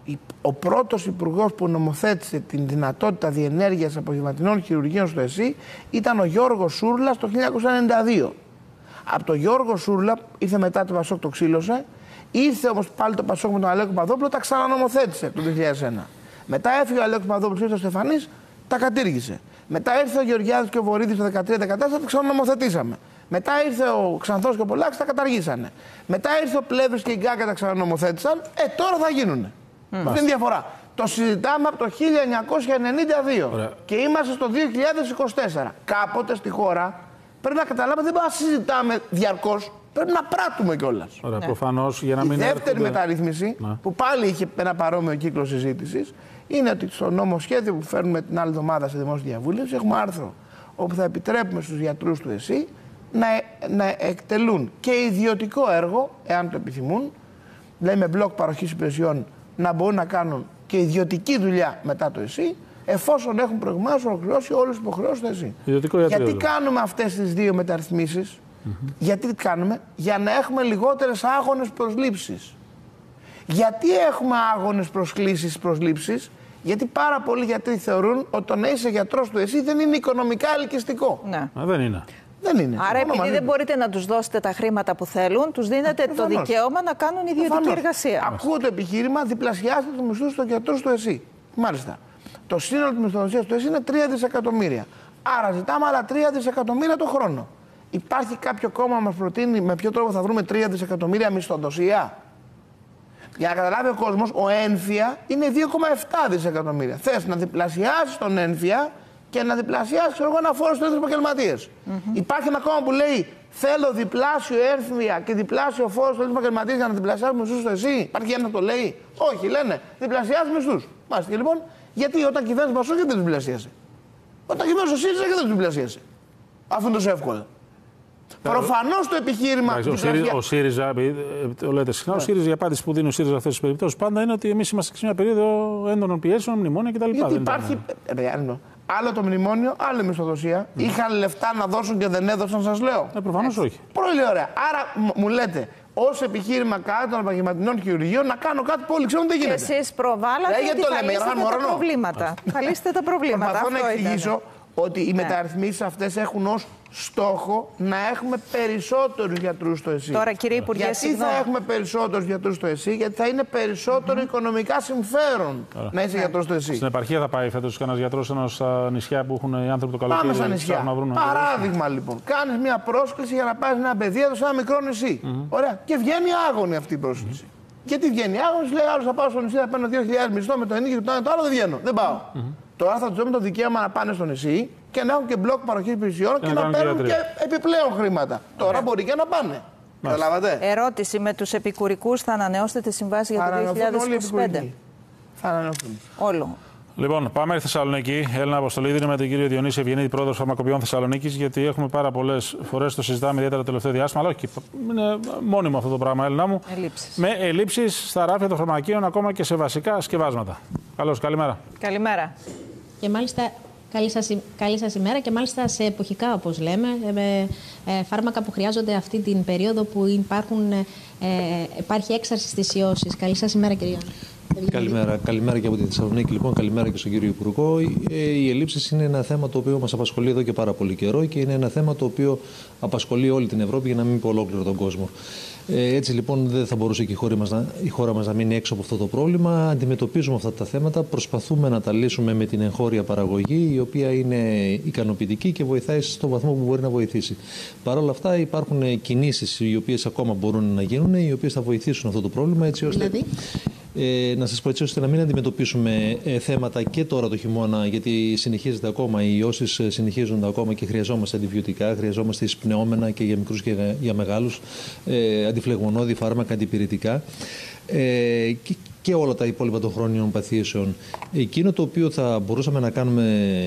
Ο πρώτος υπουργός που νομοθέτησε την δυνατότητα διενέργειας απογευματινών χειρουργείων στο ΕΣΥ ήταν ο Γιώργος Σούρλας το χίλια εννιακόσια ενενήντα δύο. Από τον Γιώργο Σούρλα, ήρθε μετά το Πασόκ, το ξύλωσε. Ήρθε όμως πάλι το Πασόκ με τον Αλέκο Παπαδόπουλο, τα ξανανομοθέτησε το δύο χιλιάδες ένα. Μετά έφυγε ο Αλέκος Παπαδόπουλος, ήρθε ο Στεφανής, τα κατήργησε. Μετά ήρθε ο Γεωργιάδης και ο Βορύδης το δεκατρία δεκατέσσερα, τα ξανανομοθετήσαμε. Μετά ήρθε ο Ξανθός και ο Πολάκης, τα καταργήσανε. Μετά ήρθε ο Πλεύρης και η Γκάκα, τα ξανανομοθέτησαν. Ε, τώρα θα γίνουνε. Mm. Αυτή είναι η διαφορά. Το συζητάμε από το χίλια εννιακόσια ενενήντα δύο. Ωραία. Και είμαστε στο δύο χιλιάδες είκοσι τέσσερα. Κάποτε στη χώρα πρέπει να καταλάβουμε, δεν μπορούμε να συζητάμε διαρκώς. Πρέπει να πράττουμε κιόλας. Ωραία, ναι. Προφανώς, για να μην η δεύτερη έρχονται... μεταρρύθμιση, ναι. που πάλι είχε ένα παρόμοιο κύκλο συζήτησης, είναι ότι στο νομοσχέδιο που φέρνουμε την άλλη εβδομάδα σε δημόσια διαβούλευση έχουμε άρθρο όπου θα επιτρέπουμε στους γιατρούς του ΕΣΥ να, να εκτελούν και ιδιωτικό έργο, εάν το επιθυμούν, δηλαδή με μπλοκ παροχής υπηρεσιών, να μπορούν να κάνουν και ιδιωτική δουλειά μετά το ΕΣΥ, εφόσον έχουν προηγουμένως ολοκληρώσει όλες τις υποχρεώσεις του ΕΣΥ. Γιατί κάνουμε αυτές τις δύο μεταρρυθμίσεις? Mm-hmm. Γιατί κάνουμε? Για να έχουμε λιγότερες άγονες προσλήψεις. Γιατί έχουμε άγονες προσκλήσεις, προσλήψεις? Γιατί πάρα πολλοί γιατροί θεωρούν ότι το να είσαι γιατρός του ΕΣΥ δεν είναι οικονομικά ελκυστικό. Ναι. Α, δεν είναι. Δεν είναι. Άρα, επειδή δεν είναι. μπορείτε να τους δώσετε τα χρήματα που θέλουν, τους δίνετε το δικαίωμα να κάνουν ιδιωτική Προφανώς. εργασία. Ακούω το επιχείρημα, διπλασιάστε τους μισθούς των γιατρών του ΕΣΥ. Μάλιστα. Το σύνολο της μισθοδοσίας του ΕΣΥ είναι τρία δισεκατομμύρια. Άρα ζητάμε άλλα τρία δισεκατομμύρια το χρόνο. Υπάρχει κάποιο κόμμα να μας προτείνει με ποιο τρόπο θα βρούμε τρία δισεκατομμύρια μισθοδοσία? Για να καταλάβει ο κόσμος, ο ένφια είναι δύο κόμμα επτά δισεκατομμύρια. Θες να διπλασιάσεις τον ένφια και να διπλασιάσεις ένα φόρο στους επαγγελματίες. Mm-hmm. Υπάρχει ένα κόμμα που λέει θέλω διπλάσιο ένφια και διπλάσιο φόρο στους επαγγελματίες για να διπλασιάσουμε μισθούς στο ΕΣΥ. Υπάρχει ένα που το λέει? Όχι, λένε διπλασιάζουμε μισθούς. Μάλιστα. Και λοιπόν, γιατί όταν κυβέρνησε Πασόκ δεν τους διπλασίασε? Όταν κυβέρνησε ο ΣΥΡΙΖΑ δεν τους διπλασίασε? Αφού είναι τόσο εύκολο. Προφανώς το επιχείρημα. Ο, ΣΥΡΙΖΑ, ο ΣΥΡΙΖΑ, επειδή το λέτε συχνά, ο ΣΥΡΙΖΑ, η απάντηση που δίνει ο ΣΥΡΙΖΑ σε αυτές τις περιπτώσεις πάντα είναι ότι εμείς είμαστε σε μια περίοδο έντονων πιέσεων, μνημόνια κτλ. Γιατί υπάρχει. Ήταν... Άλλο το μνημόνιο, άλλο η μισθοδοσία. Mm. Είχαν λεφτά να δώσουν και δεν έδωσαν, σας λέω. Ε, προφανώς όχι. Πολύ ωραία. Άρα μου λέτε, ως επιχείρημα κατά των επαγγελματινών χειρουργείων να κάνω κάτι που όλοι ξέρουν δεν γίνεται. Και εσείς προβάλλατε ε, ότι θα λύσετε τα προβλήματα. Θα λύσετε τα προβλήματα. Προσπαθώ να εξηγήσω ήταν. ότι οι ναι. μεταρρυθμίσεις αυτές έχουν ως στόχο να έχουμε περισσότερους γιατρούς στο ΕΣΥ. Τώρα, κύριε Υπουργέ, γιατί συγγνώμη. θα έχουμε περισσότερους γιατρούς στο ΕΣΥ, γιατί θα είναι περισσότερο mm-hmm. οικονομικά συμφέρον Άρα. να είσαι ναι. γιατρός στο ΕΣΥ. Στην επαρχία θα πάει φέτος κανένας γιατρός ενώ στα νησιά που έχουν οι άνθρωποι το καλοκαίρι. Πάμε στα νησιά. Παράδειγμα λοιπόν, κάνεις μια πρόσκληση για να πάρεις ένα παιδίατρο σε ένα μικρό νησί. Mm-hmm. Ωραία. Και βγαίνει άγωνη αυτή η πρόσκληση. Mm-hmm. Γιατί βγαίνει άγωνη, λέει άλλο θα πάω στο νησί, θα παίρνω δύο χιλιάδες μισθό με το ενίκιο, το άλλο δεν βγαίνω. Δεν πάω. Mm-hmm. Τώρα θα του δούμε το δικαίωμα να πάνε στο νησί και να έχουν και μπλοκ παροχής υπηρεσιών και, και να, να παίρνουν και επιπλέον χρήματα. Τώρα yeah. μπορεί και να πάνε. Καταλάβατε. Ερώτηση: με τους επικουρικούς θα ανανεώσετε τη συμβάση για το δύο χιλιάδες είκοσι πέντε? Θα ανανεώσουν. Όλο. Λοιπόν, πάμε στη Θεσσαλονίκη. Έλληνα αποστολή δίνει με τον κύριο Διονύση Ευγενή, πρόεδρο Φαρμακοποιών Θεσσαλονίκης, γιατί έχουμε πάρα πολλές φορές το συζητάμε ιδιαίτερα το τελευταίο διάστημα. Αλλά όχι, είναι μόνιμο αυτό το πράγμα, Έλληνα μου. Ελλείψεις. Με ελλείψεις στα ράφια των φαρμακείων, ακόμα και σε βασικά σκευάσματα. Καλώς, καλημέρα. Καλημέρα. Και μάλιστα, καλή σας, καλή σας ημέρα και μάλιστα σε εποχικά, όπως λέμε, με ε, φάρμακα που χρειάζονται αυτή την περίοδο που υπάρχουν, ε, υπάρχει έξαρση στις ιώσεις. Καλή σας ημέρα, κυρία. Καλημέρα. Καλημέρα και από τη Θεσσαλονίκη. Λοιπόν, καλημέρα και στον κύριο Υπουργό. Οι ελλείψεις είναι ένα θέμα το οποίο μας απασχολεί εδώ και πάρα πολύ καιρό και είναι ένα θέμα το οποίο απασχολεί όλη την Ευρώπη, για να μην πω ολόκληρο τον κόσμο. Ε, έτσι λοιπόν δεν θα μπορούσε και η χώρα, μας να, η χώρα μας να μείνει έξω από αυτό το πρόβλημα. Αντιμετωπίζουμε αυτά τα θέματα, προσπαθούμε να τα λύσουμε με την εγχώρια παραγωγή, η οποία είναι ικανοποιητική και βοηθάει στο βαθμό που μπορεί να βοηθήσει. Παρ' όλα αυτά υπάρχουν κινήσεις οι οποίες ακόμα μπορούν να γίνουν, οι οποίες θα βοηθήσουν αυτό το πρόβλημα, έτσι ώστε... Δηλαδή? Ε, να σας πω έτσι ώστε να μην αντιμετωπίσουμε ε, θέματα και τώρα το χειμώνα, γιατί συνεχίζεται ακόμα, οι ιώσεις συνεχίζονται ακόμα και χρειαζόμαστε αντιβιωτικά, χρειαζόμαστε εισπνεώμενα και για μικρούς και για, για μεγάλους, ε, αντιφλεγμονώδη, φάρμακα, αντιπυρητικά. Ε, και, και όλα τα υπόλοιπα των χρόνιων παθήσεων. Εκείνο το οποίο θα μπορούσαμε να κάνουμε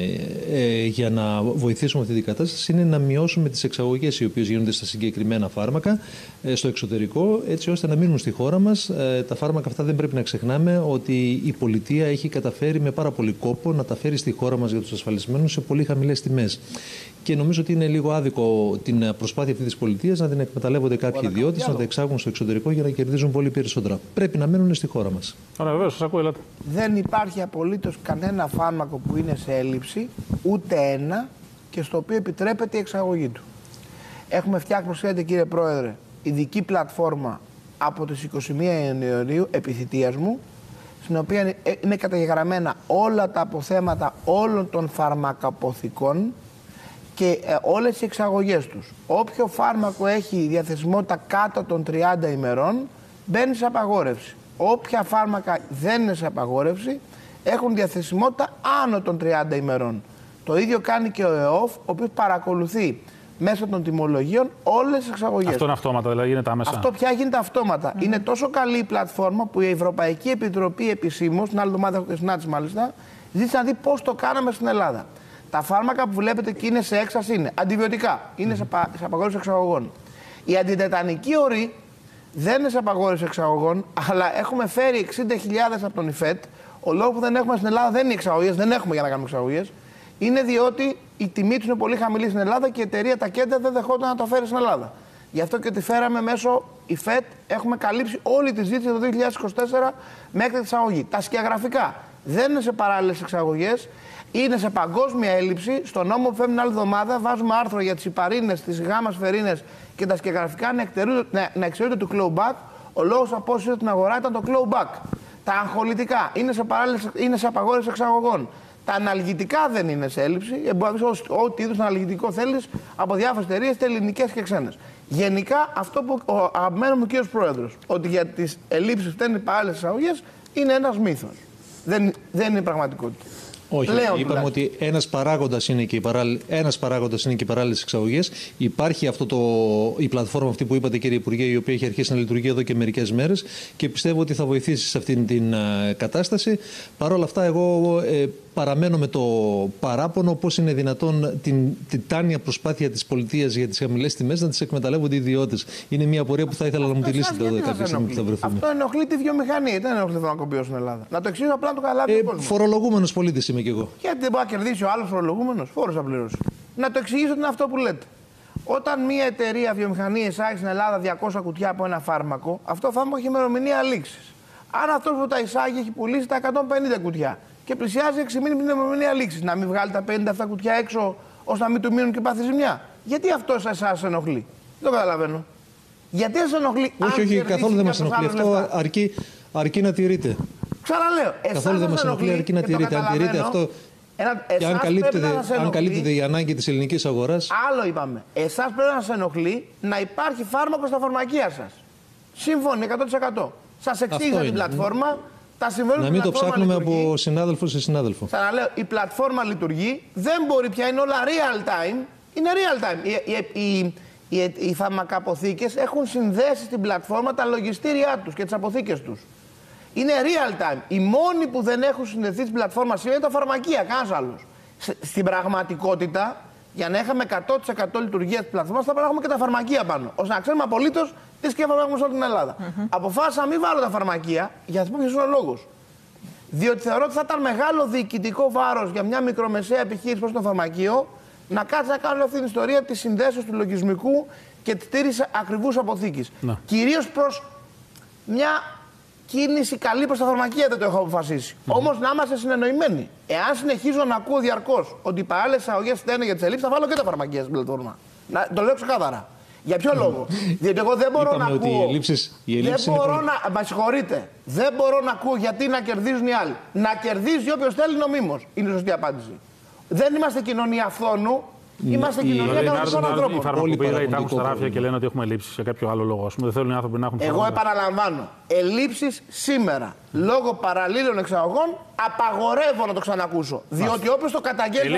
ε, για να βοηθήσουμε αυτή την κατάσταση είναι να μειώσουμε τις εξαγωγές οι οποίες γίνονται στα συγκεκριμένα φάρμακα ε, στο εξωτερικό, έτσι ώστε να μείνουν στη χώρα μας. Ε, τα φάρμακα αυτά δεν πρέπει να ξεχνάμε ότι η πολιτεία έχει καταφέρει με πάρα πολύ κόπο να τα φέρει στη χώρα μας για τους ασφαλισμένους σε πολύ χαμηλές τιμές. Και νομίζω ότι είναι λίγο άδικο την προσπάθεια αυτή της πολιτείας να την εκμεταλλεύονται κάποιοι ιδιώτες, να τα εξάγουν στο εξωτερικό για να κερδίζουν πολύ περισσότερα. Πρέπει να μένουν στη χώρα μας. Άρα, βεβαίως, σας ακούω, ελάτε. Δεν υπάρχει απολύτως κανένα φάρμακο που είναι σε έλλειψη, ούτε ένα, και στο οποίο επιτρέπεται η εξαγωγή του. Έχουμε φτιάξει, προσέχετε κύριε Πρόεδρε, ειδική πλατφόρμα από τις είκοσι μία Ιανουαρίου, επιθυμίας μου, στην οποία είναι καταγεγραμμένα όλα τα αποθέματα όλων των φαρμακαποθηκών και ε, όλες οι εξαγωγές τους. Όποιο φάρμακο έχει διαθεσιμότητα κάτω των τριάντα ημερών μπαίνει σε απαγόρευση. Όποια φάρμακα δεν είναι σε απαγόρευση έχουν διαθεσιμότητα άνω των τριάντα ημερών. Το ίδιο κάνει και ο ΕΟΦ, ο οποίος παρακολουθεί μέσω των τιμολογίων όλες τις εξαγωγές. Αυτό είναι αυτόματα, δηλαδή γίνεται άμεσα. Αυτό πια γίνεται αυτόματα. Mm-hmm. Είναι τόσο καλή η πλατφόρμα που η Ευρωπαϊκή Επιτροπή επισήμως, την άλλη εβδομάδα έχω και συνάντηση μάλιστα, ζήτησε να δει πώς το κάναμε στην Ελλάδα. Τα φάρμακα που βλέπετε και είναι σε έξαση είναι αντιβιωτικά, είναι mm-hmm. σε απαγόρευση εξαγωγών. Η αντιτετανική ορή δεν είναι σε απαγόρευση εξαγωγών, αλλά έχουμε φέρει εξήντα χιλιάδες από τον ΙΦΕΤ. Ο λόγος που δεν έχουμε στην Ελλάδα δεν είναι εξαγωγές, δεν έχουμε για να κάνουμε εξαγωγές. Είναι διότι η τιμή του είναι πολύ χαμηλή στην Ελλάδα και η εταιρεία τα κέντρα δεν δεχόταν να το φέρει στην Ελλάδα. Γι' αυτό και τη φέραμε μέσω ΙΦΕΤ. Έχουμε καλύψει όλη τη ζήτηση το δύο χιλιάδες είκοσι τέσσερα με έκτακτη εξαγωγή. Τα σκιαγραφικά δεν είναι σε παράλληλες εξαγωγές. Είναι σε παγκόσμια έλλειψη. Στο νόμο που φέρνει την άλλη εβδομάδα βάζουμε άρθρο για τις υπαρίνες, τις γάμας-φερίνες και τα σκιαγραφικά να, να, να εξαιρούνται του clawback. Ο λόγος απόσυρσης στην αγορά ήταν το clawback. Τα αγχολητικά είναι σε, είναι σε απαγόρευση εξαγωγών. Τα αναλγητικά δεν είναι σε έλλειψη. Μπορεί να βρει ό,τι είδους αναλγητικό θέλεις από διάφορες εταιρείες, είτε ελληνικές και ξένες. Γενικά, αυτό που ο αγαπημένος μου κύριος Πρόεδρος, ότι για τις ελλείψεις φταίνουν οι παράλληλες εξαγωγές, είναι ένας μύθος. Δεν, δεν είναι πραγματικότητα. Όχι, Λέω, είπαμε ότι ένας παράγοντας είναι και οι παράγοντας παράλληλες εξαγωγές. Υπάρχει αυτό το, η πλατφόρμα αυτή που είπατε, κύριε Υπουργέ, η οποία έχει αρχίσει να λειτουργεί εδώ και μερικές μέρες και πιστεύω ότι θα βοηθήσει σε αυτήν την uh, κατάσταση. Παρ' όλα αυτά, εγώ ε, παραμένω με το παράπονο πώς είναι δυνατόν την τιτάνια προσπάθεια της πολιτείας για τις χαμηλές τιμές να τις εκμεταλλεύονται οι ιδιώτες. Είναι μια απορία που θα ήθελα να μου τη λύσετε εδώ κάποια στιγμή που θα βρεθούμε. Αυτό ενοχλεί τη βιομηχανία, δεν ενοχλεί τον ακομπείο στην Ελλάδα. Να το εξηγήσω απλά να το καταλάβει ε, ο κόσμος. Φορολογούμενος πολίτης είμαι κι εγώ. Γιατί δεν μπορεί να κερδίσει ο άλλος φορολογούμενος, φόρος θα πληρώσει. Να το εξηγήσω ότι είναι αυτό που λέτε. Όταν μια εταιρεία βιομηχανία εισάγει στην Ελλάδα διακόσια κουτιά από ένα φάρμακο, αυτό το φάρμακο έχει ημερομηνία λήξης. Αν αυτό που τα εισάγει έχει πουλήσει τα εκατόν πενήντα κουτιά και πλησιάζει έξι μήνες με την ημερομηνία λήξης, να μην βγάλει τα πενήντα αυτά κουτιά έξω ώστε να μην του μείνουν και πάθει ζημιά. Γιατί αυτό εσάς ενοχλεί? Δεν το καταλαβαίνω. Γιατί σας ενοχλεί? Όχι, όχι, καθόλου δεν μας ενοχλεί. Αυτό αρκεί, αρκεί να τηρείται. Ξαναλέω, καθόλου δεν μας ενοχλεί, αρκεί να τηρείται. Αν τηρείται αυτό. Ένα, και αν καλύπτεται, αν καλύπτεται η ανάγκη της ελληνικής αγοράς. Άλλο είπαμε. Εσάς πρέπει να σας ενοχλεί να υπάρχει φάρμακο στα φαρμακεία σας. Σύμφωνοι εκατό τοις εκατό. Σας εξήγησα την πλατφόρμα. Ναι. Τα να μην το ψάχνουμε λειτουργεί. Από συνάδελφο σε συνάδελφο. Ξαναλέω, η πλατφόρμα λειτουργεί. Δεν μπορεί πια, είναι όλα real time. Είναι real time. Οι, οι, οι, οι, οι φαρμακαποθήκες έχουν συνδέσει στην πλατφόρμα τα λογιστήριά τους και τις αποθήκες τους. Είναι real time. Οι μόνοι που δεν έχουν συνδεθεί στην πλατφόρμα σήμερα είναι τα φαρμακεία, κανένας άλλος. Στην πραγματικότητα, για να είχαμε εκατό τοις εκατό λειτουργία της πλατφόρμας, θα πρέπει να έχουμε και τα φαρμακεία πάνω. Ώστε να ξέρουμε απολύτως τι σκέφτομαι έχουμε σε όλη την Ελλάδα. Mm-hmm. Αποφάσισα να μην βάλω τα φαρμακεία, για να σα πω ποιος είναι ο λόγος. Διότι θεωρώ ότι θα ήταν μεγάλο διοικητικό βάρος για μια μικρομεσαία επιχείρηση προς το φαρμακείο να κάτσει να κάνει αυτή την ιστορία της συνδέσεως του λογισμικού και τη τήρηση ακριβούς αποθήκης. Mm-hmm. Κυρίως προς μια κίνηση καλή προς τα φαρμακεία, δεν το έχω αποφασίσει. Mm-hmm. Όμως να είμαστε συνεννοημένοι. Εάν συνεχίζω να ακούω διαρκώς ότι οι παράλληλες εισαγωγές φταίνε για τις ελλείψεις, θα βάλω και τα φαρμακεία στην πλατφόρμα. Να, το λέω ξεκάθαρα. Για ποιο λόγο? Διότι εγώ δεν μπορώ Είπαμε να ότι ακούω. Οι ελλείψεις, οι ελλείψεις δεν μπορώ είναι... να. Μα συγχωρείτε. Δεν μπορώ να ακούω γιατί να κερδίζουν οι άλλοι. Να κερδίζει όποιος θέλει νομίμως. Είναι η σωστή απάντηση. Δεν είμαστε κοινωνία φθόνου. Είμαστε η... κοινωνία κανονικών ανθρώπων. Οι φαρμακοποιοί υπάρχουν στα ράφια και λένε ότι έχουμε ελλείψεις για κάποιο άλλο λόγο. Δεν θέλουν οι άνθρωποι να έχουν Εγώ επαναλαμβάνω. Ελλείψεις σήμερα λόγω παραλλήλων εξαγωγών απαγορεύω να το ξανακούσω. Διότι όποιος το καταγγέλνει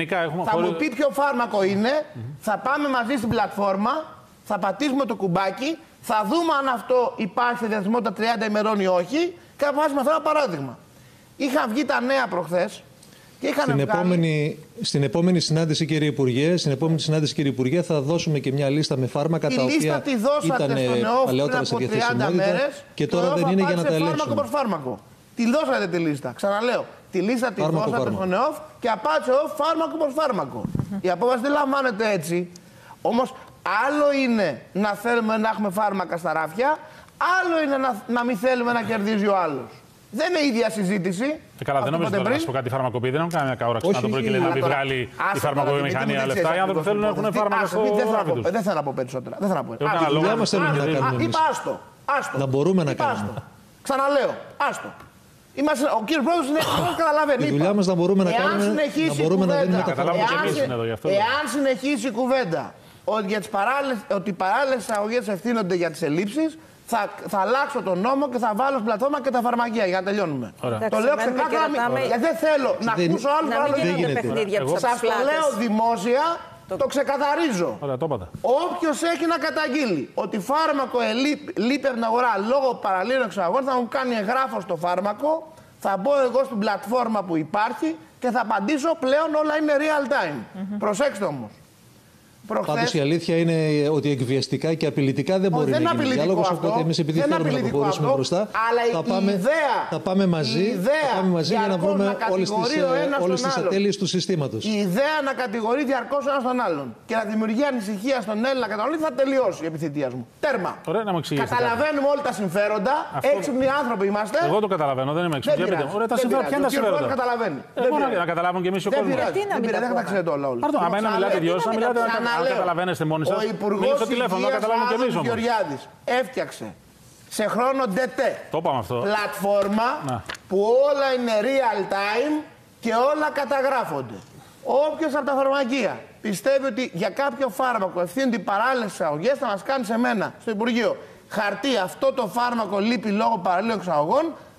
θα μου πει ποιο φάρμακο είναι, θα πάμε μαζί στην πλατφόρμα. Θα πατήσουμε το κουμπάκι, θα δούμε αν αυτό υπάρχει σε διαθεσιμότητα τριάντα ημερών ή όχι και θα βάζουμε αυτό ένα παράδειγμα. Είχαν βγει τα νέα προχθές και είχαν στην, βγάλει... επόμενη, στην επόμενη συνάντηση, κύριε Υπουργέ, στην επόμενη συνάντηση, κύριε Υπουργέ, θα δώσουμε και μια λίστα με φάρμακα η τα οποία τη ήταν παλαιότερα σε διαθεσιμότητα και τώρα δεν είναι για να τα ελέγξουμε. Φάρμακο προς φάρμακο. Τη δώσατε τη λίστα. Ξαναλέω. Τη λίστα τη δώσατε φάρμακο. στον ΕΟΦ και απάντησε ο φάρμακο προς φάρμακο. Η απόφαση δεν λαμβάνεται έτσι. Όμως άλλο είναι να θέλουμε να έχουμε φάρμακα στα ράφια, άλλο είναι να, να μην θέλουμε να κερδίζει ο άλλος. Δεν είναι η ίδια συζήτηση. Ε, καλά, δεν νομίζω να σου πω κάτι φαρμακοποιοί. Δεν έχουν κανένα καούραξη να το προκύλει να μην βγάλει η φαρμακοβιομηχανία λεφτά. Οι άνθρωποι θέλουν να έχουν φάρμακα στο ράφι τους. Δεν θέλω να πω περισσότερα. Δεν θέλω να πω. Η δουλειά μας θέλουμε να κάνουμε. Είπα άστο. Άστο. Να μπορούμε να κάνουμε. Ξαναλέω. Άστο. Είμαστε, ο κύριος Πρόεδρος είναι έτοιμος, καταλαβαίνει. Η δουλειά μας να μπορούμε να κάνουμε. Να μπορούμε να δίνουμε τα φάρμακα. Εάν συνεχίσει η κουβέντα ότι, για τις παράλληλες, ότι οι παράλληλες εισαγωγές ευθύνονται για τις ελλείψεις, θα, θα αλλάξω τον νόμο και θα βάλω στην πλατφόρμα και τα φαρμακεία για να τελειώνουμε. Ωραία. Το λέω ξεκάθαρα, γιατί δεν θέλω να δεν, ακούσω άλλους παράλληλους. Σας το λέω δημόσια, το, το ξεκαθαρίζω. Ωραία, το όποιος έχει να καταγγείλει ότι φάρμακο λείπει από την αγορά λόγω παραλλήλων εξαγωγών, θα μου κάνει εγγράφο στο φάρμακο, θα μπω εγώ στην πλατφόρμα που υπάρχει και θα απαντήσω πλέον όλα είναι real time. Mm-hmm. Προσέξτε όμως. Προχθές... Πάντως η αλήθεια είναι ότι εκβιαστικά και απειλητικά δεν μπορεί δεν να γίνει διάλογος, οπότε εμείς επειδή δεν θέλουμε να προχωρήσουμε μπροστά, αλλά θα πάμε, ιδέα, θα πάμε μαζί, θα πάμε μαζί για να βρούμε όλες τις, όλες τις ατέλειες του συστήματος. Η ιδέα να κατηγορεί διαρκώς ένας τον άλλον και να δημιουργεί ανησυχία στον Έλληνα καταναλωτή θα τελειώσει η επιθυμία μου. Τέρμα. Ωραία, να μου καταλαβαίνουμε όλοι τα συμφέροντα, αυτό... έξυπνοι άνθρωποι είμαστε. Εγώ το καταλαβαίνω, δεν είμαι έξυπνο. Ωραία, τα συμφέροντα. Ποια είναι τα συμφέροντα. Καταλαβαίνει. Να καταλάβουν και εμείς ο κόσμος. Δεν τα ξέρετε όλα. Αν να μιλάτε δυο, να μιλάτε να καταλαβαίνετε μόνοι σας. Ο Υπουργός Υγείας Γεωργιάδης έφτιαξε σε χρόνο ντετέ το είπαμε αυτό. πλατφόρμα να. που όλα είναι real time και όλα καταγράφονται. Όποιος από τα φαρμακεία πιστεύει ότι για κάποιο φάρμακο ευθύνονται οι παράλληλες εξαγωγές θα μας κάνει σε μένα στο Υπουργείο χαρτί αυτό το φάρμακο λείπει λόγω παραλλήλων εξαγωγών,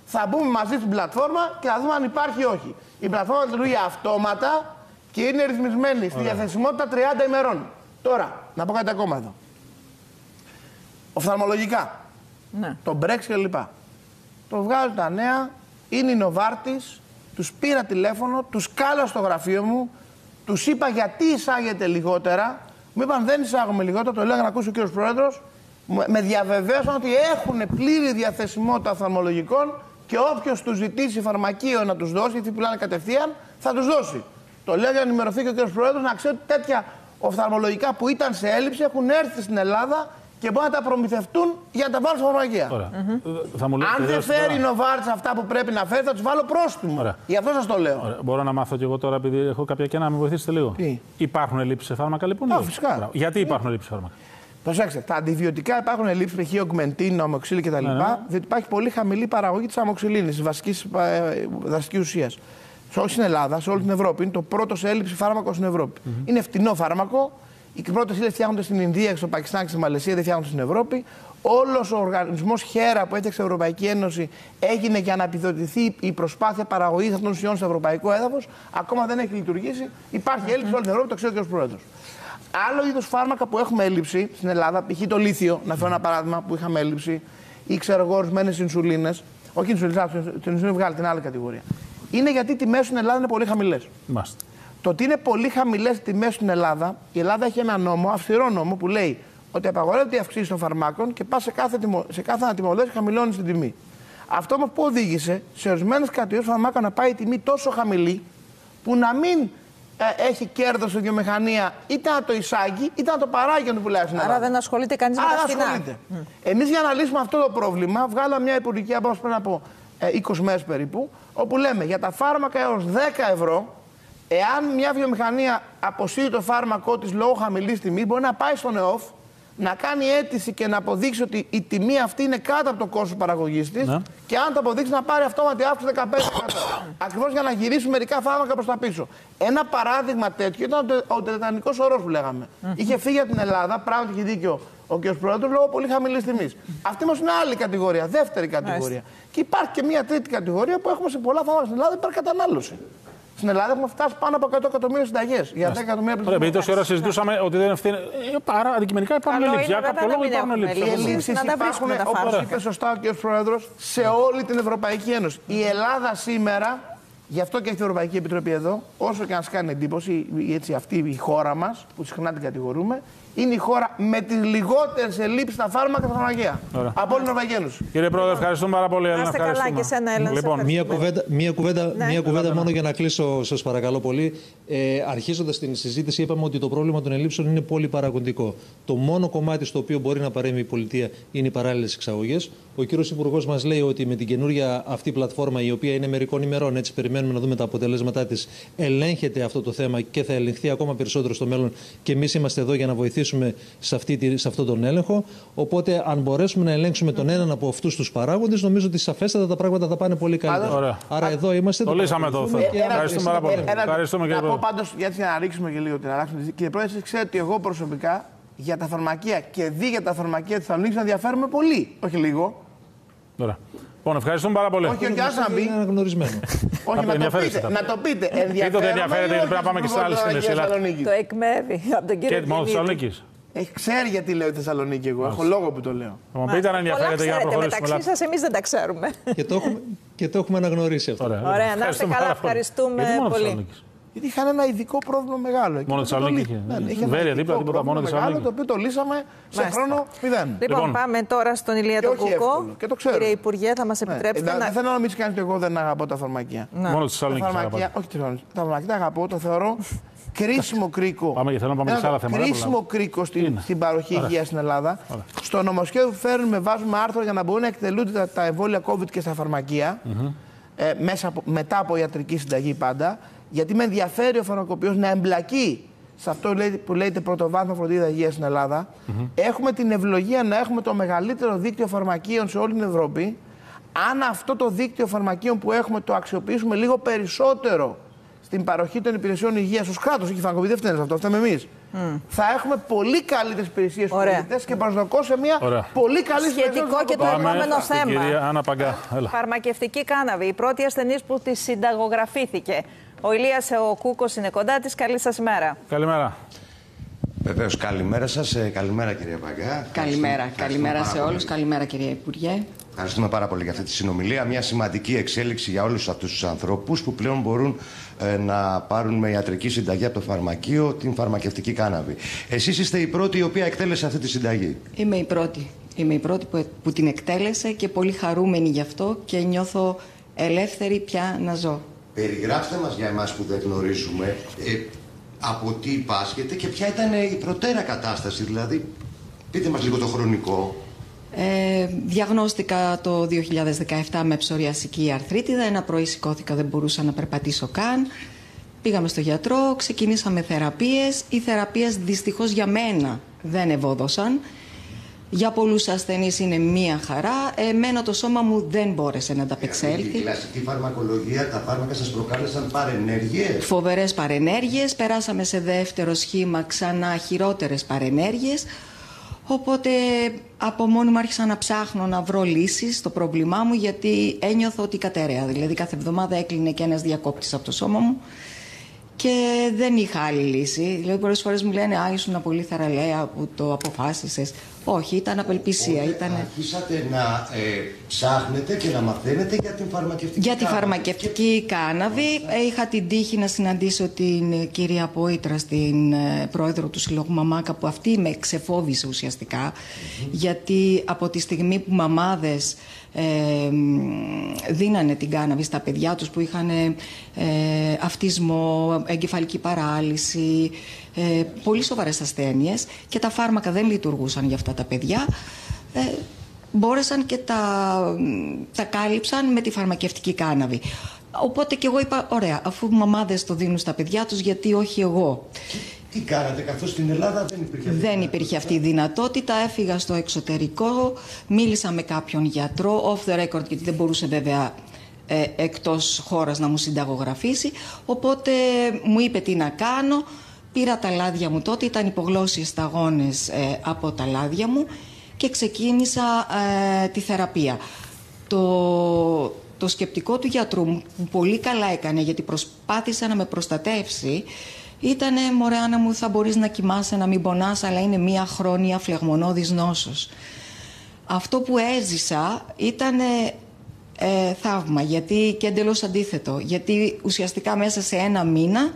θα μπούμε μαζί στην πλατφόρμα και θα δούμε αν υπάρχει ή όχι. Η πλατφόρμα λειτουργεί αυτόματα και είναι ρυθμισμένη στη διαθεσιμότητα τριάντα ημερών. Τώρα, να πω κάτι ακόμα εδώ. Οφθαλμολογικά. Ναι. Το Brexit κλπ. Το βγάζουν τα νέα, είναι η Νοβάρτης, τους πήρα τηλέφωνο, τους κάλα στο γραφείο μου, τους είπα γιατί εισάγεται λιγότερα. Μου είπαν δεν εισάγουμε λιγότερα, το έλεγα να ακούσει ο κύριος Πρόεδρος. Με διαβεβαίωσαν ότι έχουν πλήρη διαθεσιμότητα οφθαλμολογικών και όποιος τους ζητήσει φαρμακείο να τους δώσει, γιατί πουλάνε κατευθείαν, θα τους δώσει. Το λέω για να ενημερωθεί και ο κύριος Πρόεδρος να ξέρει ότι τέτοια οφθαλμολογικά που ήταν σε έλλειψη έχουν έρθει στην Ελλάδα και μπορούν να τα προμηθευτούν για να τα βάλουν στα φαρμακεία. Mm-hmm. Αν δεν φέρει η Νοβάρτης αυτά που πρέπει να φέρει, θα τους βάλω πρόστιμο. Ωραία. Γι' αυτό σας το λέω. Ωραία. Μπορώ να μάθω κι εγώ τώρα, επειδή έχω κάποια κενά, να με βοηθήσετε λίγο. Τι? Υπάρχουν ελλείψεις σε φάρμακα, λοιπόν? Α, φυσικά. Γιατί υπάρχουν ελλείψεις σε φάρμακα? Προσέξτε, τα αντιβιωτικά υπάρχουν ελλείψεις, π.χ. ογκμεντίν, αμοξύλη κτλ. Ναι, ναι. Διότι υπάρχει πολύ χαμηλή παραγωγή της αμοξυλίνης, της βασικής ε, δραστικής ουσίας. Όχι στην Ελλάδα, σε όλη την Ευρώπη. Είναι το πρώτο σε έλλειψη φάρμακο στην Ευρώπη. Mm-hmm. Είναι φτηνό φάρμακο. Οι πρώτες ύλες φτιάχνονται στην Ινδία, στο Πακιστάν και στη Μαλαισία, δεν φτιάχνονται στην Ευρώπη. Όλος ο οργανισμός χέρα που έφτιαξε η Ευρωπαϊκή Ένωση έγινε για να επιδοτηθεί η προσπάθεια παραγωγής αυτών των ουσιών στο ευρωπαϊκό έδαφος. Ακόμα δεν έχει λειτουργήσει. Υπάρχει έλλειψη σε όλη την Ευρώπη, το ξέρει ο κ. Πρόεδρος. Άλλο είδος φάρμακα που έχουμε έλλειψη στην Ελλάδα, π.χ. το λίθιο, να φέρω ένα παράδειγμα που είχαμε έλλειψη, ή ξέρω εγώ ορισμένες ινσουλίνες. Όχι инсулίνες, την инσουλίνη βγάλει την άλλη κατηγορία. Είναι γιατί οι τιμές στην Ελλάδα είναι πολύ χαμηλές. Μάστε. Το ότι είναι πολύ χαμηλές τιμές στην Ελλάδα, η Ελλάδα έχει ένα νόμο, αυστηρό νόμο, που λέει ότι απαγορεύεται η αυξήση των φαρμάκων και πα σε κάθε, τιμο, σε κάθε ανατιμολόγηση χαμηλώνει την τιμή. Αυτό όμως που οδήγησε σε ορισμένες κατηγορίες φαρμάκων να πάει η τιμή τόσο χαμηλή, που να μην ε, έχει κέρδος η βιομηχανία είτε να το εισάγει είτε να το παράγει και να το πουλάει στην Ελλάδα. Άρα δεν ασχολείται κανείς με τα φθηνά. Mm. Εμείς για να λύσουμε αυτό το πρόβλημα, βγάλαμε μια υπουργική απόφαση πριν από ε, είκοσι μέρες περίπου, όπου λέμε για τα φάρμακα έως δέκα ευρώ. Εάν μια βιομηχανία αποσύρει το φάρμακό της λόγω χαμηλής τιμής, μπορεί να πάει στον ΕΟΦ, να κάνει αίτηση και να αποδείξει ότι η τιμή αυτή είναι κάτω από το κόστος παραγωγής της, ναι. Και αν το αποδείξει να πάρει αυτόματη αύξηση δεκαπέντε τοις εκατό. Ακριβώς για να γυρίσουν μερικά φάρμακα προς τα πίσω. Ένα παράδειγμα τέτοιο ήταν ο τετανικός ορός που λέγαμε. Mm. Είχε φύγει από την Ελλάδα, πράγματι είχε δίκιο ο κ. Πρόεδρος, λόγω πολύ χαμηλής τιμής. Αυτή όμως είναι άλλη κατηγορία, δεύτερη κατηγορία. Nice. Και υπάρχει και μια τρίτη κατηγορία που έχουμε σε πολλά φάρμακα στην Ελλάδα, υπερκατανάλωση. Στην Ελλάδα έχουμε φτάσει πάνω από εκατό εκατομμύρια συνταγές. Για δέκα εκατομμύρια πληθυσμό. Επειδή τόση ώρα συζητούσαμε ότι δεν ευθύνει. Παρά αντικειμενικά υπάρχουν ελλείψεις. Για κάποιο λόγο υπάρχουν ελλείψεις. Οι ελλείψεις υπάρχουν, όπως είπε σωστά ο κ. Πρόεδρος, σε όλη την Ευρωπαϊκή Ένωση. Η Ελλάδα σήμερα, γι' αυτό και έχει την Ευρωπαϊκή Επιτροπή εδώ, όσο και αν σας κάνει εντύπωση, έτσι, αυτή η χώρα μας, που συχνά την κατηγορούμε, είναι η χώρα με τις λιγότερες ελλείψεις στα φάρμακα και στα φαρμακεία. Από όλη την Ευρωπαϊκή Ένωση. Κύριε Πρόεδρε, ευχαριστούμε πάρα πολύ. Να είστε καλά και σένα, Έλληνα. Λοιπόν, μία κουβέντα, μία κουβέντα, ναι. μία κουβέντα μόνο για να κλείσω, σας παρακαλώ πολύ. Ε, αρχίζοντας την συζήτηση, είπαμε ότι το πρόβλημα των ελλείψεων είναι πολυπαραγοντικό. Το μόνο κομμάτι στο οποίο μπορεί να παρέμβει η πολιτεία είναι οι παράλληλες εξαγωγές. Ο κύριος Υπουργός μας λέει ότι με την καινούργια αυτή πλατφόρμα, η οποία είναι μερικών ημερών, έτσι περιμένουμε να δούμε τα αποτελέσματά της, ελέγχεται αυτό το θέμα και θα ελεγχθεί ακόμα περισσότερο στο μέλλον. Και εμείς είμαστε εδώ για να βοηθήσουμε σε, αυτή, σε αυτόν τον έλεγχο. Οπότε, αν μπορέσουμε να ελέγξουμε τον έναν από αυτούς τους παράγοντες, νομίζω ότι σαφέστατα τα πράγματα θα πάνε πολύ καλύτερα. Άρα, Άρα εδώ είμαστε. Το λύσαμε το θέμα. Ευχαριστούμε πάρα πολύ. Ευχαριστούμε, να πω πάντως, γιατί να ρίξουμε και λίγο την αλλάξουμε. Κύριε Πρόεδρε, εσείς ξέρετε ότι εγώ προσωπικά για τα φαρμακεία και δι για τα φαρμακεία της Θεσσαλονίκης να ενδιαφέρομαι πολύ. Όχι λίγο. Ωραία. Λοιπόν, ευχαριστούμε πάρα πολύ. Όχι, όχι, άσε να μπει. Είναι αναγνωρισμένο. Όχι, να το πείτε. Να το πείτε. Ενδιαφέρον. Δεν ενδιαφέρεται, πρέπει να πάμε και σε άλλες θεσσαλονίκη. Το εκμεύει από τον κύριο. Και μόνο Θεσσαλονίκης. Έχει ξέρει γιατί λέω Θεσσαλονίκη εγώ. Έχω λόγο που το λέω. Θα μου πείτε αν ενδιαφέρεται για να προχωρήσουμε. Μεταξύ σας, εμείς δεν τα ξέρουμε. Και το έχουμε, και το έχουμε αναγνωρίσει αυτό. Ωραία, Ωραία να είστε καλά. Ευχαριστούμε πολύ. Γιατί είχαν ένα ειδικό πρόβλημα μεγάλο. Μόνο Θεσσαλονίκη. Βέρεια δίπλα, τίποτα μόνο Θεσσαλονίκη. Το οποίο το λύσαμε σε χρόνο μηδέν. Λοιπόν, πάμε τώρα στον Ηλία τον Κουκό. Κύριε Υπουργέ, θα μας επιτρέψετε να. Δεν θέλω να νομίζεις κανείς ότι εγώ δεν αγαπώ τα φαρμακεία. Μόνο Θεσσαλονίκη. Όχι, τα φαρμακεία τα αγαπώ, το θεωρώ κρίσιμο κρίκο. Πάμε και θέλω να πάμε σε άλλα θέματα. Κρίσιμο κρίκο στην, στην παροχή υγείας στην Ελλάδα. Άρα. Στο νομοσχέδιο που φέρνουμε, βάζουμε άρθρο για να μπορούν να εκτελούνται τα, τα εμβόλια COVID και στα φαρμακεία. Mm-hmm. ε, μέσα από, μετά από ιατρική συνταγή πάντα. Γιατί με ενδιαφέρει ο φαρμακοποιός να εμπλακεί σε αυτό που λέγεται πρωτοβάθμια φροντίδα υγείας στην Ελλάδα. Mm-hmm. Έχουμε την ευλογία να έχουμε το μεγαλύτερο δίκτυο φαρμακείων σε όλη την Ευρώπη. Αν αυτό το δίκτυο φαρμακείων που έχουμε το αξιοποιήσουμε λίγο περισσότερο στην παροχή των υπηρεσιών υγείας ως κράτος, όχι φαρμακοποιητή, δεν φταίνε αυτό, φταίμε εμείς. Mm. Θα έχουμε πολύ καλύτερες υπηρεσίες στους πολίτες και προσδοκώ σε μια Ωραία. πολύ καλή σχετικό και το επόμενο θέμα. Κυρία Άννα Παγκά. Έλα. Φαρμακευτική κάναβη. Η πρώτη ασθενής που τη συνταγογραφήθηκε. Ο Ηλίας ο Κούκος είναι κοντά της. Καλή σας ημέρα. Καλημέρα. Βεβαίως, καλημέρα σας. Καλημέρα, κυρία Παγκά. Καλημέρα. Καλημέρα σε όλους. Καλημέρα, κυρία Υπουργέ. Ευχαριστούμε πάρα πολύ για αυτή τη συνομιλία. Μια σημαντική εξέλιξη για όλους αυτούς τους ανθρώπους που πλέον μπορούν ε, να πάρουν με ιατρική συνταγή από το φαρμακείο την φαρμακευτική κάναβη. Εσείς είστε η πρώτη η οποία εκτέλεσε αυτή τη συνταγή. Είμαι η πρώτη. Είμαι η πρώτη που, που την εκτέλεσε και πολύ χαρούμενη γι' αυτό και νιώθω ελεύθερη πια να ζω. Περιγράψτε μας για εμάς που δεν γνωρίζουμε ε, από τι πάσχετε και ποια ήταν η προτέρα κατάσταση. Δηλαδή, πείτε μας λίγο το χρονικό. Ε, διαγνώστηκα το δύο χιλιάδες δεκαεπτά με ψωριασική αρθρίτιδα. Ένα πρωί σηκώθηκα, δεν μπορούσα να περπατήσω καν. Πήγαμε στο γιατρό, ξεκινήσαμε θεραπείες. Οι θεραπείες δυστυχώς για μένα δεν ευόδωσαν. Για πολλούς ασθενείς είναι μία χαρά. Εμένα το σώμα μου δεν μπόρεσε να ανταπεξέλθει. Η κλασική φαρμακολογία, τα φάρμακα σας προκάλεσαν παρενέργειες. Φοβερές παρενέργειες. Περάσαμε σε δεύτερο σχήμα, ξανά χειρότερες παρενέργειες. Οπότε από μόνη μου άρχισα να ψάχνω να βρω λύσεις στο πρόβλημά μου, γιατί ένιωθω ότι κατέρεα. Δηλαδή κάθε εβδομάδα έκλεινε και ένας διακόπτης από το σώμα μου και δεν είχα άλλη λύση. Δηλαδή πολλές φορές μου λένε «Α, ήσουν πολύ θαραλέα που το αποφάσισες». Όχι, ήταν απελπισία. Ήταν... Αρχίσατε να ε, ψάχνετε και να μαθαίνετε για την φαρμακευτική Για τη φαρμακευτική κάναβη. Ε, είχα την τύχη να συναντήσω την κυρία Πόητρα, την ε, πρόεδρο του Συλλόγου Μαμάκα, που αυτή με ξεφόβησε ουσιαστικά. Mm-hmm. Γιατί από τη στιγμή που μαμάδες ε, δίνανε την κάναβη στα παιδιά τους που είχαν ε, αυτισμό, εγκεφαλική παράλυση, ε, πολύ σοβαρές ασθένειες και τα φάρμακα δεν λειτουργούσαν για αυτά τα παιδιά, ε, μπόρεσαν και τα, τα κάλυψαν με τη φαρμακευτική κάναβη. Οπότε και εγώ είπα, ωραία, αφού μαμάδες το δίνουν στα παιδιά τους, γιατί όχι εγώ. Τι κάνατε, καθώς στην Ελλάδα δεν υπήρχε αυτή Δεν υπήρχε αυτή η δυνατότητα. Έφυγα στο εξωτερικό, μίλησα με κάποιον γιατρό, off the record, γιατί δεν μπορούσε βέβαια ε, εκτός χώρας να μου συνταγογραφήσει. Οπότε μου είπε τι να κάνω. Πήρα τα λάδια μου τότε, ήταν υπογλώσσιες σταγόνες ε, από τα λάδια μου και ξεκίνησα ε, τη θεραπεία. Το, το σκεπτικό του γιατρού μου, που πολύ καλά έκανε, γιατί προσπάθησε να με προστατεύσει, ήτανε «Μωρέ Άννα μου, θα μπορείς να κοιμάσαι, να μην πονάς, αλλά είναι μία χρόνια φλεγμονώδης νόσος». Αυτό που έζησα ήταν ε, θαύμα, γιατί και εντελώς αντίθετο, γιατί ουσιαστικά μέσα σε ένα μήνα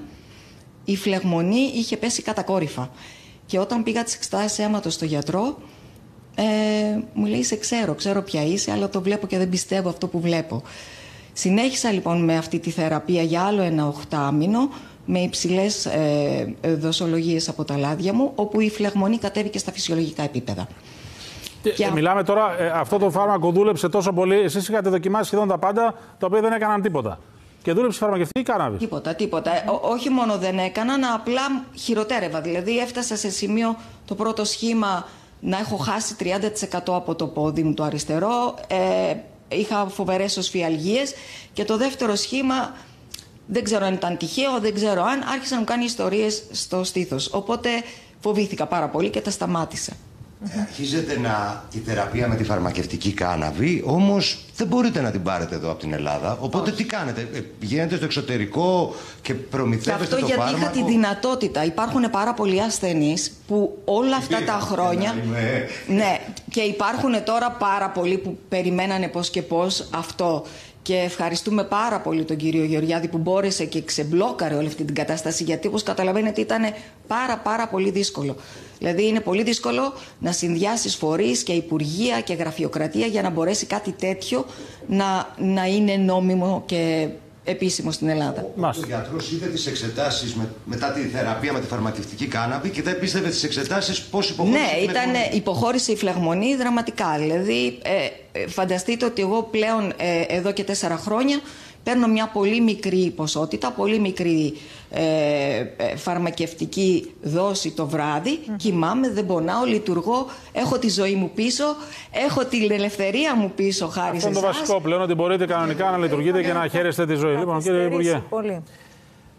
η φλεγμονή είχε πέσει κατακόρυφα. Και όταν πήγα τις εξετάσεις αίματος στο γιατρό, ε, μου λέει «Σε ξέρω, ξέρω ποια είσαι, αλλά το βλέπω και δεν πιστεύω αυτό που βλέπω». Συνέχισα λοιπόν με αυτή τη θεραπεία για άλλο ένα οχτάμηνο, με υψηλές ε, δοσολογίες από τα λάδια μου, όπου η φλεγμονή κατέβηκε στα φυσιολογικά επίπεδα. Και, και... Μιλάμε τώρα, ε, αυτό το φάρμακο δούλεψε τόσο πολύ, εσείς είχατε δοκιμάσει σχεδόν τα πάντα, τα οποία δεν έκαναν τίποτα. Και δούλεψε φαρμακευτική κάναβη. Τίποτα, τίποτα. Ε, ό, όχι μόνο δεν έκαναν, απλά χειροτέρευα. Δηλαδή έφτασα σε σημείο το πρώτο σχήμα να έχω χάσει τριάντα τοις εκατό από το πόδι μου το αριστερό. Ε, είχα φοβερές οσφιαλγίες και το δεύτερο σχήμα δεν ξέρω αν ήταν τυχαίο, δεν ξέρω αν άρχισα να μου κάνει ιστορίες στο στήθος. Οπότε φοβήθηκα πάρα πολύ και τα σταμάτησα. Ε, αρχίζετε να, τη θεραπεία με τη φαρμακευτική κάναβη, όμως δεν μπορείτε να την πάρετε εδώ από την Ελλάδα. Οπότε Όχι. τι κάνετε, ε, πηγαίνετε στο εξωτερικό και προμηθεύετε το φάρμακο. Αυτό γιατί είχα τη δυνατότητα. Υπάρχουν πάρα πολλοί ασθενείς που όλα αυτά τα χρόνια... Ναι, και υπάρχουν τώρα πάρα πολλοί που περιμένανε πώς και πώς αυτό. Και ευχαριστούμε πάρα πολύ τον κύριο Γεωργιάδη που μπόρεσε και ξεμπλόκαρε όλη αυτή την κατάσταση, γιατί όπως καταλαβαίνετε ήταν πάρα πάρα πολύ δύσκολο. Δηλαδή είναι πολύ δύσκολο να συνδυάσεις φορείς και υπουργεία και γραφειοκρατία για να μπορέσει κάτι τέτοιο να, να είναι νόμιμο και επίσημο στην Ελλάδα. Ο γιατρός είδε τις εξετάσεις με, μετά τη θεραπεία με τη φαρμακευτική κάναβη και δεν πίστευε τις εξετάσεις πώς υποχώρησε. Ναι, η ήταν, υποχώρησε η φλεγμονή δραματικά. Δηλαδή, ε, φανταστείτε ότι εγώ πλέον ε, εδώ και τέσσερα χρόνια παίρνω μια πολύ μικρή ποσότητα, πολύ μικρή ε, ε, φαρμακευτική δόση το βράδυ, mm. κοιμάμαι, δεν πονάω, λειτουργώ, έχω τη ζωή μου πίσω, έχω την ελευθερία μου πίσω χάρη σε εσάς. Αυτό είναι το βασικό πλέον, ότι μπορείτε κανονικά να λειτουργείτε και να χαίρεστε τη ζωή. Λοιπόν, κύριε Υπουργέ. Πολύ.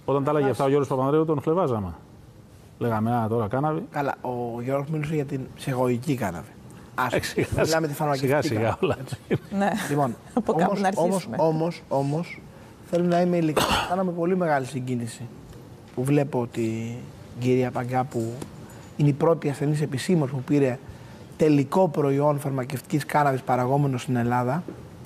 Όταν τα έλεγε αυτά ο Γιώργος Παπανδρέου, τον χλεβάζαμε. Λέγαμε, α, τώρα κάναβη. Καλά, ο Γιώργος μίλησε για την ψυχολογική κάναβη. Ας μιλάμε τη φαρμακευτική. Σιγά σιγά όλα. Ναι. Λοιπόν, από κάπου να αρχίσουμε. Όμως, όμως, θέλω να είμαι ειλικρινής. Κάναμε πολύ μεγάλη συγκίνηση που βλέπω ότι η κυρία Παγκά, που είναι η πρώτη ασθενής επισήμως που πήρε τελικό προϊόν φαρμακευτικής κάναβης παραγόμενο στην Ελλάδα,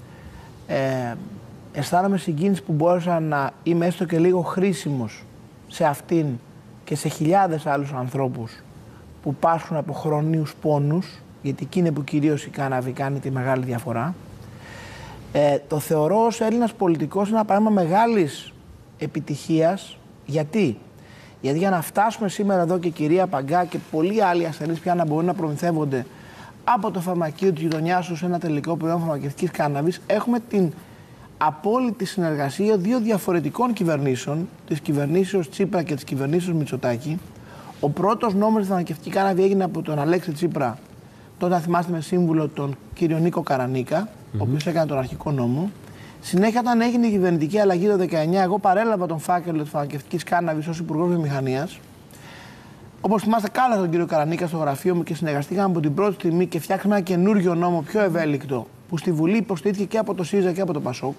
ε, αισθάνομαι συγκίνηση που μπόρεσα να είμαι έστω και λίγο χρήσιμος σε αυτήν και σε χιλιάδες άλλους ανθρώπους που πάσχουν από χρόνιους πόνους, γιατί εκεί είναι που κυρίως η κάναβη κάνει τη μεγάλη διαφορά. Ε, το θεωρώ ως Έλληνας πολιτικός ένα παράδειγμα μεγάλης επιτυχίας. Γιατί? Γιατί για να φτάσουμε σήμερα εδώ και η κυρία Παγκά και πολλοί άλλοι ασθενείς πια να μπορούν να προμηθεύονται από το φαρμακείο της γειτονιάς τους ένα τελικό προϊόν φαρμακευτικής κάναβης, έχουμε την απόλυτη συνεργασία δύο διαφορετικών κυβερνήσεων, της κυβερνήσεως Τσίπρα και της κυβερνήσεως Μητσοτάκη. Ο πρώτος νόμος της φαρμακευτικής κάναβη έγινε από τον Αλέξη Τσίπρα, τότε αν θυμάστε με σύμβουλο τον κύριο Νίκο Καρανίκα, mm-hmm. ο οποίος έκανε τον αρχικό νόμο. Συνέχεια, όταν έγινε η κυβερνητική αλλαγή το δεκαεννιά, εγώ παρέλαβα τον φάκελο της φαρμακευτικής κάναβης ως Υπουργός Βιομηχανίας. Όπως θυμάστε, κάλεσα τον κύριο Καρανίκα στο γραφείο μου και συνεργαστήκαμε από την πρώτη στιγμή και φτιάξαμε ένα καινούριο νόμο πιο ευέλικτο, που στη Βουλή υποστήριχθηκε και από το ΣΥΡΙΖΑ και από το ΠΑΣΟΚ.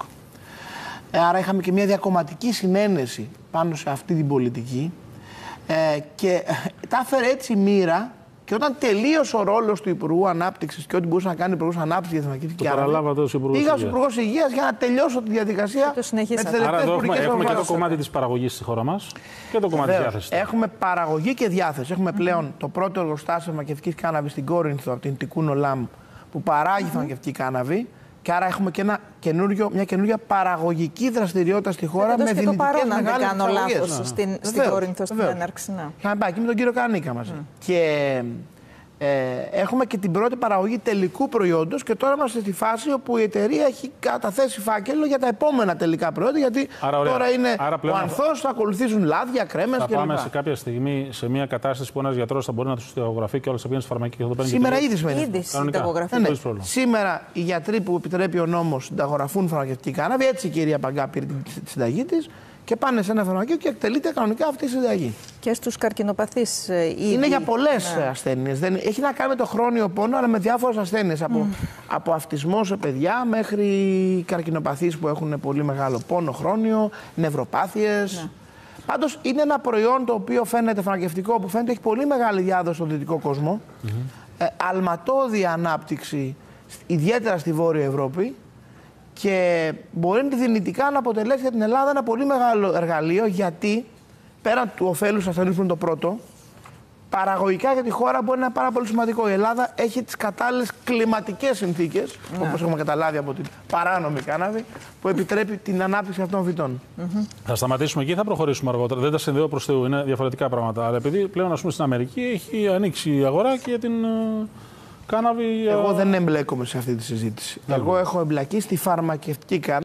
Άρα είχαμε και μια διακομματική συνένεση πάνω σε αυτή την πολιτική. Ε, και τα έφερε έτσι μοίρα. Και όταν τελείωσε ο ρόλος του Υπουργού Ανάπτυξης και ό,τι μπορούσε να κάνει ο Υπουργός Ανάπτυξης για τη φαρμακευτική κάναβη, πήγα στον Υπουργό Υγείας για να τελειώσω τη διαδικασία. Το συνεχίσαμε. Άρα εδώ έχουμε, έχουμε και το κομμάτι της παραγωγής στη χώρα μας και το κομμάτι της διάθεσης. Έχουμε παραγωγή και διάθεση. Έχουμε πλέον το πρώτο εργοστάσιο φαρμακευτικής κάναβης στην Κόρινθο, από την Τικούνο Λαμ, που παράγει mm-hmm. φαρμακευτική κάναβη. Και άρα έχουμε και ένα καινούριο, μια καινούργια παραγωγική δραστηριότητα στη χώρα με δυνητικές μεγάλες παρόν, αν δεν κάνω λάθος, στην, στην Κόρινθο, στην έναρξη. Είχαμε πάει εκεί με τον κύριο Καρανίκα μαζί. Mm. Και ε, έχουμε και την πρώτη παραγωγή τελικού προϊόντος και τώρα είμαστε στη φάση όπου η εταιρεία έχει καταθέσει φάκελο για τα επόμενα τελικά προϊόντα, γιατί άρα, τώρα είναι ο ανθός, θα ακολουθήσουν λάδια, κρέμες κλπ. Θα πάμε σε κάποια στιγμή σε μια κατάσταση που ένας γιατρός θα μπορεί να του συνταγογραφεί και όλες θα πηγαίνουν στη φαρμακή και θα το παίρνει. Σήμερα ήδη σημαίνει. Ήδη συνταγογραφεί. Ναι, ναι. Σήμερα οι γιατροί που επιτρέπει ο νόμος συνταγογραφούν φαρμακευτική κάναβη, έτσι η κυρία Παγκά πήρε τη συνταγή της. Και πάνε σε ένα φαρμακείο και εκτελείται κανονικά αυτή η συνταγή. Και στους καρκινοπαθείς ήδη. Είναι για πολλές ναι. ασθένειες. Δεν... Έχει να κάνει με το χρόνιο πόνο, αλλά με διάφορες ασθένειες. Mm. Από, από αυτισμό σε παιδιά μέχρι καρκινοπαθείς που έχουν πολύ μεγάλο πόνο χρόνιο, νευροπάθειες. Ναι. Πάντως είναι ένα προϊόν το οποίο φαίνεται φαρμακευτικό, που φαίνεται έχει πολύ μεγάλη διάδοση στον δυτικό κόσμο. Mm-hmm. Ε, αλματώδη ανάπτυξη, ιδιαίτερα στη Βόρεια Ευρώπη. Και μπορεί δυνητικά να αποτελέσει για την Ελλάδα ένα πολύ μεγάλο εργαλείο, γιατί πέραν του ωφέλους ασθενούς που είναι το πρώτο, παραγωγικά για τη χώρα μπορεί να είναι πάρα πολύ σημαντικό. Η Ελλάδα έχει τις κατάλληλες κλιματικές συνθήκες, ναι. όπως έχουμε καταλάβει από την παράνομη κάναβη, που επιτρέπει την ανάπτυξη αυτών των φυτών. Mm-hmm. Θα σταματήσουμε εκεί, θα προχωρήσουμε αργότερα. Δεν τα συνδέω προς Θεού, είναι διαφορετικά πράγματα. Αλλά επειδή πλέον, ας πούμε, στην Αμερική έχει ανοίξει η αγορά και για την κάναβη. Εγώ δεν εμπλέκομαι σε αυτή τη συζήτηση. Εγώ έχω εμπλακεί στη φαρμακευτική κάναβη.